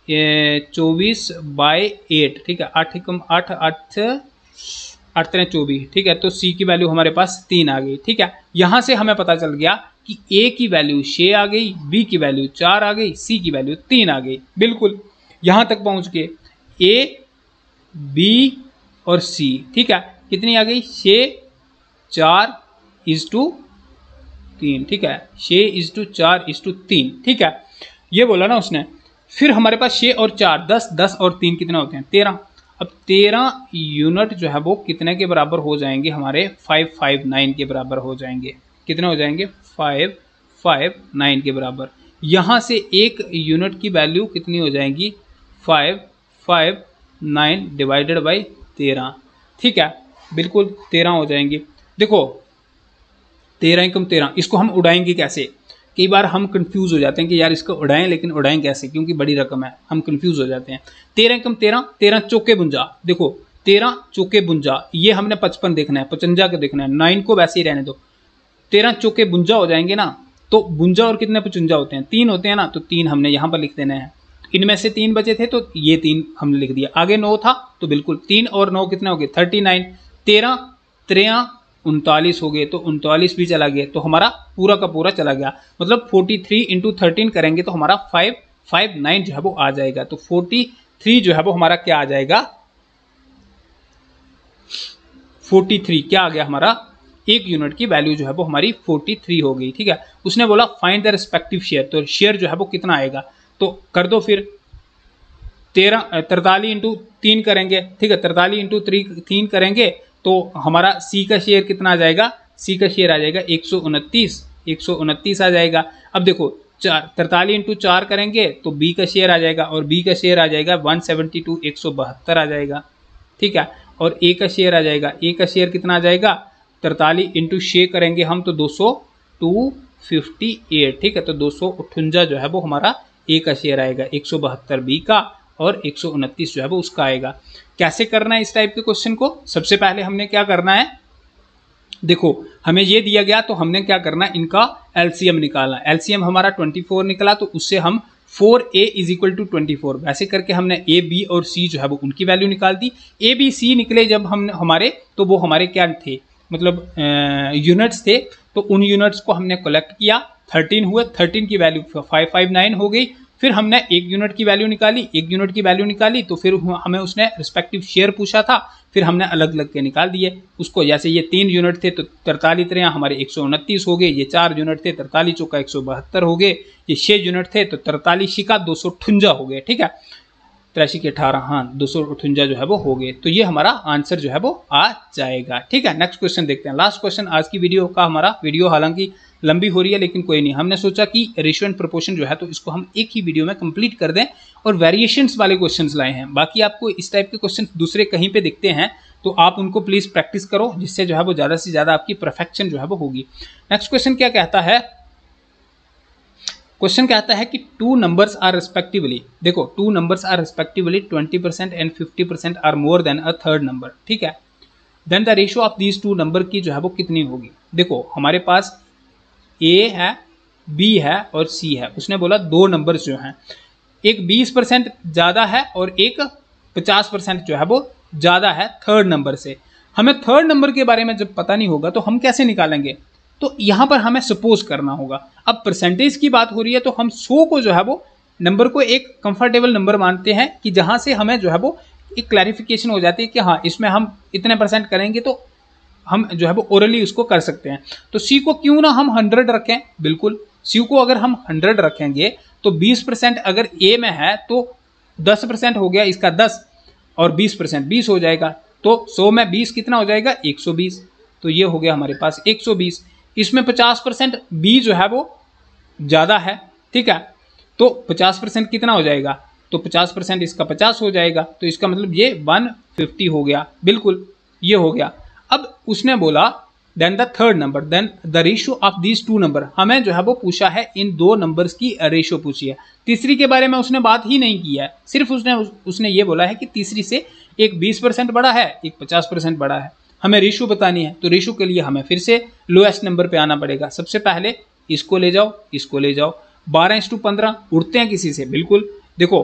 Speaker 1: 24/8, ठीक है। 8 एकम 8, 8 8 24, ठीक है। तो c की वैल्यू हमारे पास 3 आ गई, ठीक है। यहां से हमें पता चल गया कि a की वैल्यू 6 आ गई, b की वैल्यू 4 आ गई, c की वैल्यू 3 आ गई। बिल्कुल यहां तक पहुंच के a, b और c, ठीक है, कितनी आ गई, 6, 4:3, ठीक है, 6:4:3, ठीक है, ये बोला ना उसने। फिर हमारे पास 6 और 4, 10, 10 और 3 कितने होते हैं, 13। अब 13 यूनिट जो है वो कितने के बराबर हो जाएंगे, हमारे 559 के बराबर हो जाएंगे। कितने हो जाएंगे, 559 के बराबर। यहाँ से एक यूनिट की वैल्यू कितनी हो जाएगी, 559 डिवाइडेड बाई 13, ठीक है, बिल्कुल 13 हो जाएंगी। देखो 13 एकम 13, इसको हम उड़ाएंगे कैसे, कई बार हम कंफ्यूज हो जाते हैं कि यार इसको उड़ाएं, लेकिन उड़ाएं कैसे, क्योंकि बड़ी रकम है, हम कंफ्यूज हो जाते हैं। 13 एकम 13, 13 चौके 52, देखो 13 चौके 52, ये हमने 55 देखना है, 55 का देखना है, 9 को वैसे ही रहने दो। 13 चौके 52 हो जाएंगे ना, तो 52 और कितने 55 होते हैं, 3 होते हैं ना, तो 3 हमने यहाँ पर लिख देना है। इनमें से 3 बचे थे तो ये 3 हमने लिख दिया, आगे 9 था तो बिल्कुल 3 और 9 कितने हो गए, 39, 13 3 39 हो गए, तो 39 भी चला गया, तो हमारा पूरा का पूरा चला गया। मतलब 43 × 13 करेंगे तो हमारा 559 जो है वो आ जाएगा। तो 43 जो है वो हमारा क्या आ जाएगा, 43 क्या आ गया हमारा, एक यूनिट की वैल्यू जो है वो हमारी 43 हो गई, ठीक है। उसने बोला फाइंड द रिस्पेक्टिव शेयर, तो शेयर जो है वो कितना आएगा, तो कर दो फिर 43 × 3 करेंगे, ठीक है, 43 × 3 करेंगे तो हमारा सी का शेयर कितना आ जाएगा, सी का शेयर आ जाएगा 129 आ जाएगा। अब देखो 43 × 4 करेंगे तो बी का शेयर आ जाएगा, और बी का शेयर आ जाएगा 172, 172 आ जाएगा, ठीक है। और ए का शेयर आ जाएगा, ए का शेयर कितना आ जाएगा, 43 × 6 करेंगे हम तो 258, ठीक है। तो 258 जो है वो हमारा ए का शेयर आएगा, 172 बी का, और 129 जो है वो उसका आएगा। कैसे करना है इस टाइप के क्वेश्चन को, सबसे पहले हमने क्या करना है, देखो हमें ये दिया गया तो हमने क्या करना है, इनका एलसीएम निकालना। एलसीएम हमारा 24 निकला, तो उससे हम 4a इज इक्वल टू 24, वैसे करके हमने a, b और c जो है वो उनकी वैल्यू निकाल दी। a, b, c निकले जब हम हमारे, तो वो हमारे क्या थे, मतलब यूनिट्स थे, तो उन यूनिट्स को हमने कलेक्ट किया, 13 हुए, 13 की वैल्यू 559 हो गई। फिर हमने एक यूनिट की वैल्यू निकाली, तो फिर हमें उसने रिस्पेक्टिव शेयर पूछा था, फिर हमने अलग अलग के निकाल दिए उसको। जैसे ये 3 यूनिट थे तो 43 3 हमारे 129 हो गए, ये 4 यूनिट थे 43 चौका 172 हो गए, ये 6 यूनिट थे तो 43 का 258 हो गए, ठीक है, 83 के 18, हाँ 258 जो है वो हो गए। तो ये हमारा आंसर जो है वो आ जाएगा, ठीक है। नेक्स्ट क्वेश्चन देखते हैं, लास्ट क्वेश्चन आज की वीडियो का। हमारा वीडियो हालांकि लंबी हो रही है, लेकिन कोई नहीं, हमने सोचा कि रेशियो एंड प्रोपोर्शन जो है तो इसको हम एक ही वीडियो में कंप्लीट कर दें, और वेरिएशंस वाले क्वेश्चंस लाए हैं। बाकी आपको इस टाइप के क्वेश्चन दूसरे कहीं पे दिखते हैं तो आप उनको प्लीज प्रैक्टिस करो, जिससे जो है वो ज्यादा से ज्यादा आपकी परफेक्शन जो है वो होगी। नेक्स्ट क्वेश्चन क्या कहता है, क्वेश्चन कहता है कि 2 नंबर्स आर रिस्पेक्टिवली, देखो 2 numbers are respectively 20% and 50% are more than a third number, ठीक है। Then the ratio of these 2 number की जो है वो कितनी होगी। देखो हमारे पास a है बी है और सी है। उसने बोला दो नंबर जो हैं, एक 20% ज़्यादा है और एक 50% जो है वो ज़्यादा है थर्ड नंबर से। हमें थर्ड नंबर के बारे में जब पता नहीं होगा तो हम कैसे निकालेंगे? तो यहाँ पर हमें सपोज करना होगा। अब परसेंटेज की बात हो रही है तो हम 100 को जो है वो नंबर को एक कंफर्टेबल नंबर मानते हैं कि जहाँ से हमें जो है वो एक क्लैरिफिकेशन हो जाती है कि हाँ इसमें हम इतने % करेंगे तो हम जो है वो ओरली उसको कर सकते हैं। तो सी को क्यों ना हम 100 रखें, बिल्कुल सी को अगर हम 100 रखेंगे तो 20% अगर ए में है तो 10% हो गया इसका 10 और 20% 20 हो जाएगा। तो 100 में 20 कितना हो जाएगा 120। तो ये हो गया हमारे पास 120। इसमें 50% बी जो है वो ज़्यादा है, ठीक है, तो 50% कितना हो जाएगा? तो 50% इसका 50 हो जाएगा। तो इसका मतलब ये 150 हो गया, बिल्कुल ये हो गया। अब उसने बोला then the third number, then the ratio of these two number. हमें जो है वो पूछा है इन दो नंबर्स की रेशियो पूछी है। तीसरी के बारे में उसने बात ही नहीं की है, सिर्फ उसने ये बोला है कि तीसरी से एक 20% बड़ा है, एक 50% बड़ा है। हमें रेशियो बतानी है, तो रेशियो के लिए हमें फिर से लोएस्ट नंबर पे आना पड़ेगा। सबसे पहले इसको ले जाओ, इसको ले जाओ। 12:15 उड़ते हैं किसी से, बिल्कुल देखो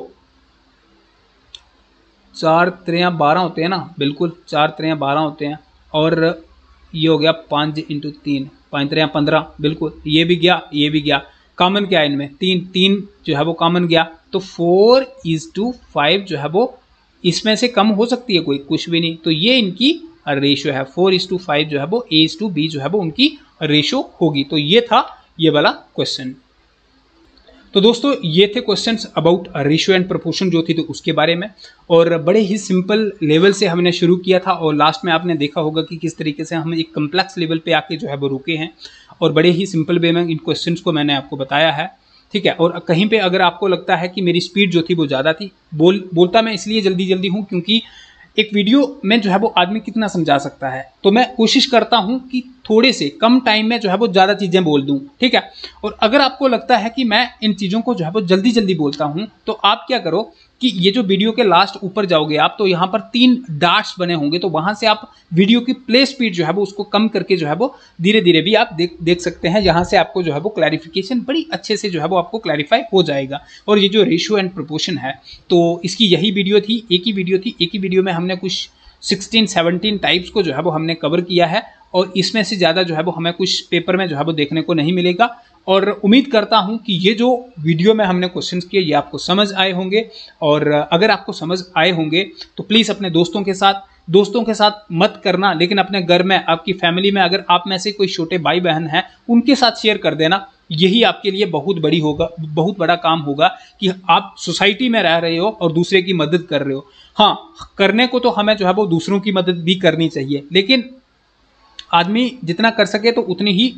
Speaker 1: 4 3 12 होते हैं ना, बिल्कुल 4 3 12 होते हैं। और ये हो गया 5 × 3 5 3 15, बिल्कुल ये भी गया, ये भी गया। कॉमन क्या है इनमें? 3 जो है वो कॉमन गया। तो 4:5 जो है वो इसमें से कम हो सकती है कोई? कुछ भी नहीं। तो ये इनकी रेशियो है। 4:5 जो है वो A:B जो है वो उनकी रेशियो होगी। तो ये था ये वाला क्वेश्चन। तो दोस्तों ये थे questions about ratio and proportion जो थी तो उसके बारे में, और बड़े ही सिंपल लेवल से हमने शुरू किया था और लास्ट में आपने देखा होगा कि किस तरीके से हम एक कम्प्लेक्स लेवल पे आके जो है वो रुके हैं, और बड़े ही सिंपल वे में इन क्वेश्चंस को मैंने आपको बताया है, ठीक है। और कहीं पे अगर आपको लगता है कि मेरी स्पीड जो थी वो ज़्यादा थी, बोलता मैं इसलिए जल्दी जल्दी हूँ क्योंकि एक वीडियो में जो है वो आदमी कितना समझा सकता है, तो मैं कोशिश करता हूं कि थोड़े से कम टाइम में जो है वो ज़्यादा चीज़ें बोल दूं, ठीक है। और अगर आपको लगता है कि मैं इन चीज़ों को जो है वो जल्दी जल्दी बोलता हूं, तो आप क्या करो कि ये जो वीडियो के लास्ट ऊपर जाओगे आप, तो यहाँ पर 3 डॉट्स बने होंगे, तो वहां से आप वीडियो की प्ले स्पीड जो है वो उसको कम करके जो है वो धीरे धीरे भी आप देख सकते हैं। यहाँ से आपको जो है वो क्लैरिफिकेशन बड़ी अच्छे से जो है वो आपको क्लैरिफाई हो जाएगा। और ये जो रेशियो एंड प्रोपोर्शन है, तो इसकी यही वीडियो थी, एक ही वीडियो थी। एक ही वीडियो में हमने कुछ 16-17 टाइप्स को जो है वो हमने कवर किया है, और इसमें से ज़्यादा जो है वो हमें कुछ पेपर में जो है वो देखने को नहीं मिलेगा। और उम्मीद करता हूं कि ये जो वीडियो में हमने क्वेश्चंस किए ये आपको समझ आए होंगे, और अगर आपको समझ आए होंगे तो प्लीज़ अपने दोस्तों के साथ मत करना, लेकिन अपने घर में, आपकी फैमिली में अगर आप में से कोई छोटे भाई बहन हैं उनके साथ शेयर कर देना। यही आपके लिए बहुत बड़ा काम होगा कि आप सोसाइटी में रह रहे हो और दूसरे की मदद कर रहे हो। हाँ, करने को तो हमें जो है वो दूसरों की मदद भी करनी चाहिए, लेकिन आदमी जितना कर सके तो उतनी ही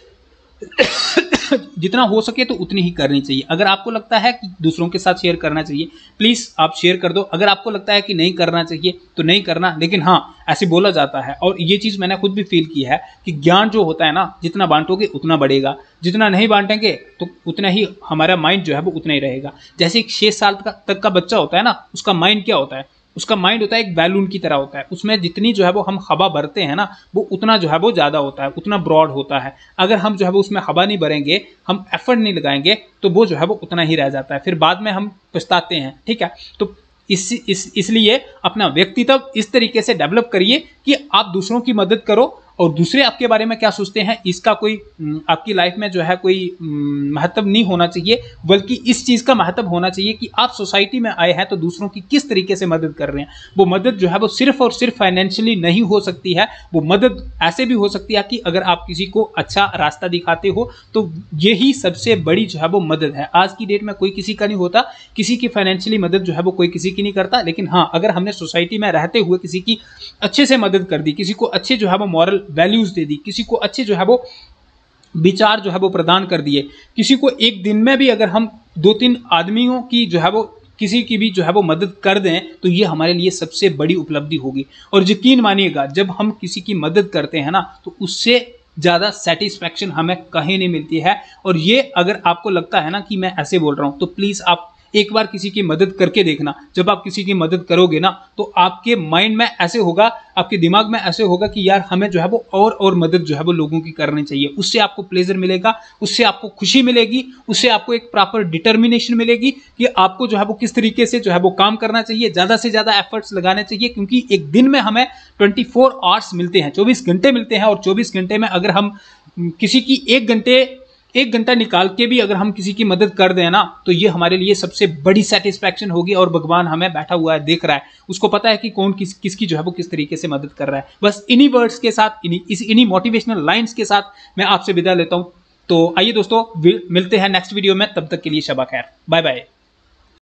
Speaker 1: जितना हो सके तो उतनी ही करनी चाहिए। अगर आपको लगता है कि दूसरों के साथ शेयर करना चाहिए, प्लीज़ आप शेयर कर दो। अगर आपको लगता है कि नहीं करना चाहिए तो नहीं करना, लेकिन हाँ ऐसे बोला जाता है, और ये चीज़ मैंने खुद भी फील की है कि ज्ञान जो होता है ना, जितना बांटोगे उतना बढ़ेगा, जितना नहीं बांटेंगे तो उतना ही हमारा माइंड जो है वो उतना ही रहेगा। जैसे एक 6 साल तक का बच्चा होता है ना, उसका माइंड क्या होता है? उसका माइंड होता है एक बैलून की तरह होता है, उसमें जितनी जो है वो हम हवा भरते हैं ना, वो उतना जो है वो ज़्यादा होता है, उतना ब्रॉड होता है। अगर हम जो है वो उसमें हवा नहीं भरेंगे, हम एफर्ट नहीं लगाएंगे, तो वो जो है वो उतना ही रह जाता है, फिर बाद में हम पछताते हैं, ठीक है। तो इसलिए अपना व्यक्तित्व इस तरीके से डेवलप करिए कि आप दूसरों की मदद करो, और दूसरे आपके बारे में क्या सोचते हैं इसका कोई आपकी लाइफ में जो है कोई महत्व नहीं होना चाहिए, बल्कि इस चीज़ का महत्व होना चाहिए कि आप सोसाइटी में आए हैं तो दूसरों की किस तरीके से मदद कर रहे हैं। वो मदद जो है वो सिर्फ और सिर्फ फाइनेंशियली नहीं हो सकती है, वो मदद ऐसे भी हो सकती है कि अगर आप किसी को अच्छा रास्ता दिखाते हो, तो यही सबसे बड़ी जो है वो मदद है। आज की डेट में कोई किसी का नहीं होता, किसी की फाइनेंशियली मदद जो है वो कोई किसी की नहीं करता, लेकिन हाँ अगर हमने सोसाइटी में रहते हुए किसी की अच्छे से मदद कर दी, किसी को अच्छे जो है वो मॉरल वैल्यूज दे दी, किसी को अच्छे जो है वो विचार जो है वो प्रदान कर दिए, किसी को एक दिन में भी अगर हम 2-3 आदमियों की जो है वो किसी की भी जो है वो मदद कर दें, तो ये हमारे लिए सबसे बड़ी उपलब्धि होगी। और यकीन मानिएगा जब हम किसी की मदद करते हैं ना, तो उससे ज़्यादा सेटिस्फैक्शन हमें कहीं नहीं मिलती है। और ये अगर आपको लगता है ना कि मैं ऐसे बोल रहा हूँ, तो प्लीज़ आप एक बार किसी की मदद करके देखना। जब आप किसी की मदद करोगे ना तो आपके माइंड में ऐसे होगा, आपके दिमाग में ऐसे होगा कि यार हमें जो है वो और मदद जो है वो लोगों की करनी चाहिए। उससे आपको प्लेजर मिलेगा, उससे आपको खुशी मिलेगी, उससे आपको एक प्रॉपर डिटर्मिनेशन मिलेगी कि आपको जो है वो किस तरीके से जो है वो काम करना चाहिए, ज्यादा से ज्यादा एफर्ट्स लगाने चाहिए। क्योंकि एक दिन में हमें 24 आवर्स मिलते हैं, 24 घंटे मिलते हैं, और 24 घंटे में अगर हम किसी की एक घंटा निकाल के भी अगर हम किसी की मदद कर दें ना, तो ये हमारे लिए सबसे बड़ी सेटिस्फैक्शन होगी। और भगवान हमें बैठा हुआ है, देख रहा है, उसको पता है कि कौन किसकी जो है वो किस तरीके से मदद कर रहा है। बस इन्हीं वर्ड्स के साथ, इन्हीं मोटिवेशनल लाइंस के साथ मैं आपसे विदा लेता हूं। तो आइए दोस्तों, मिलते हैं नेक्स्ट वीडियो में, तब तक के लिए शबा खैर, बाय बाय।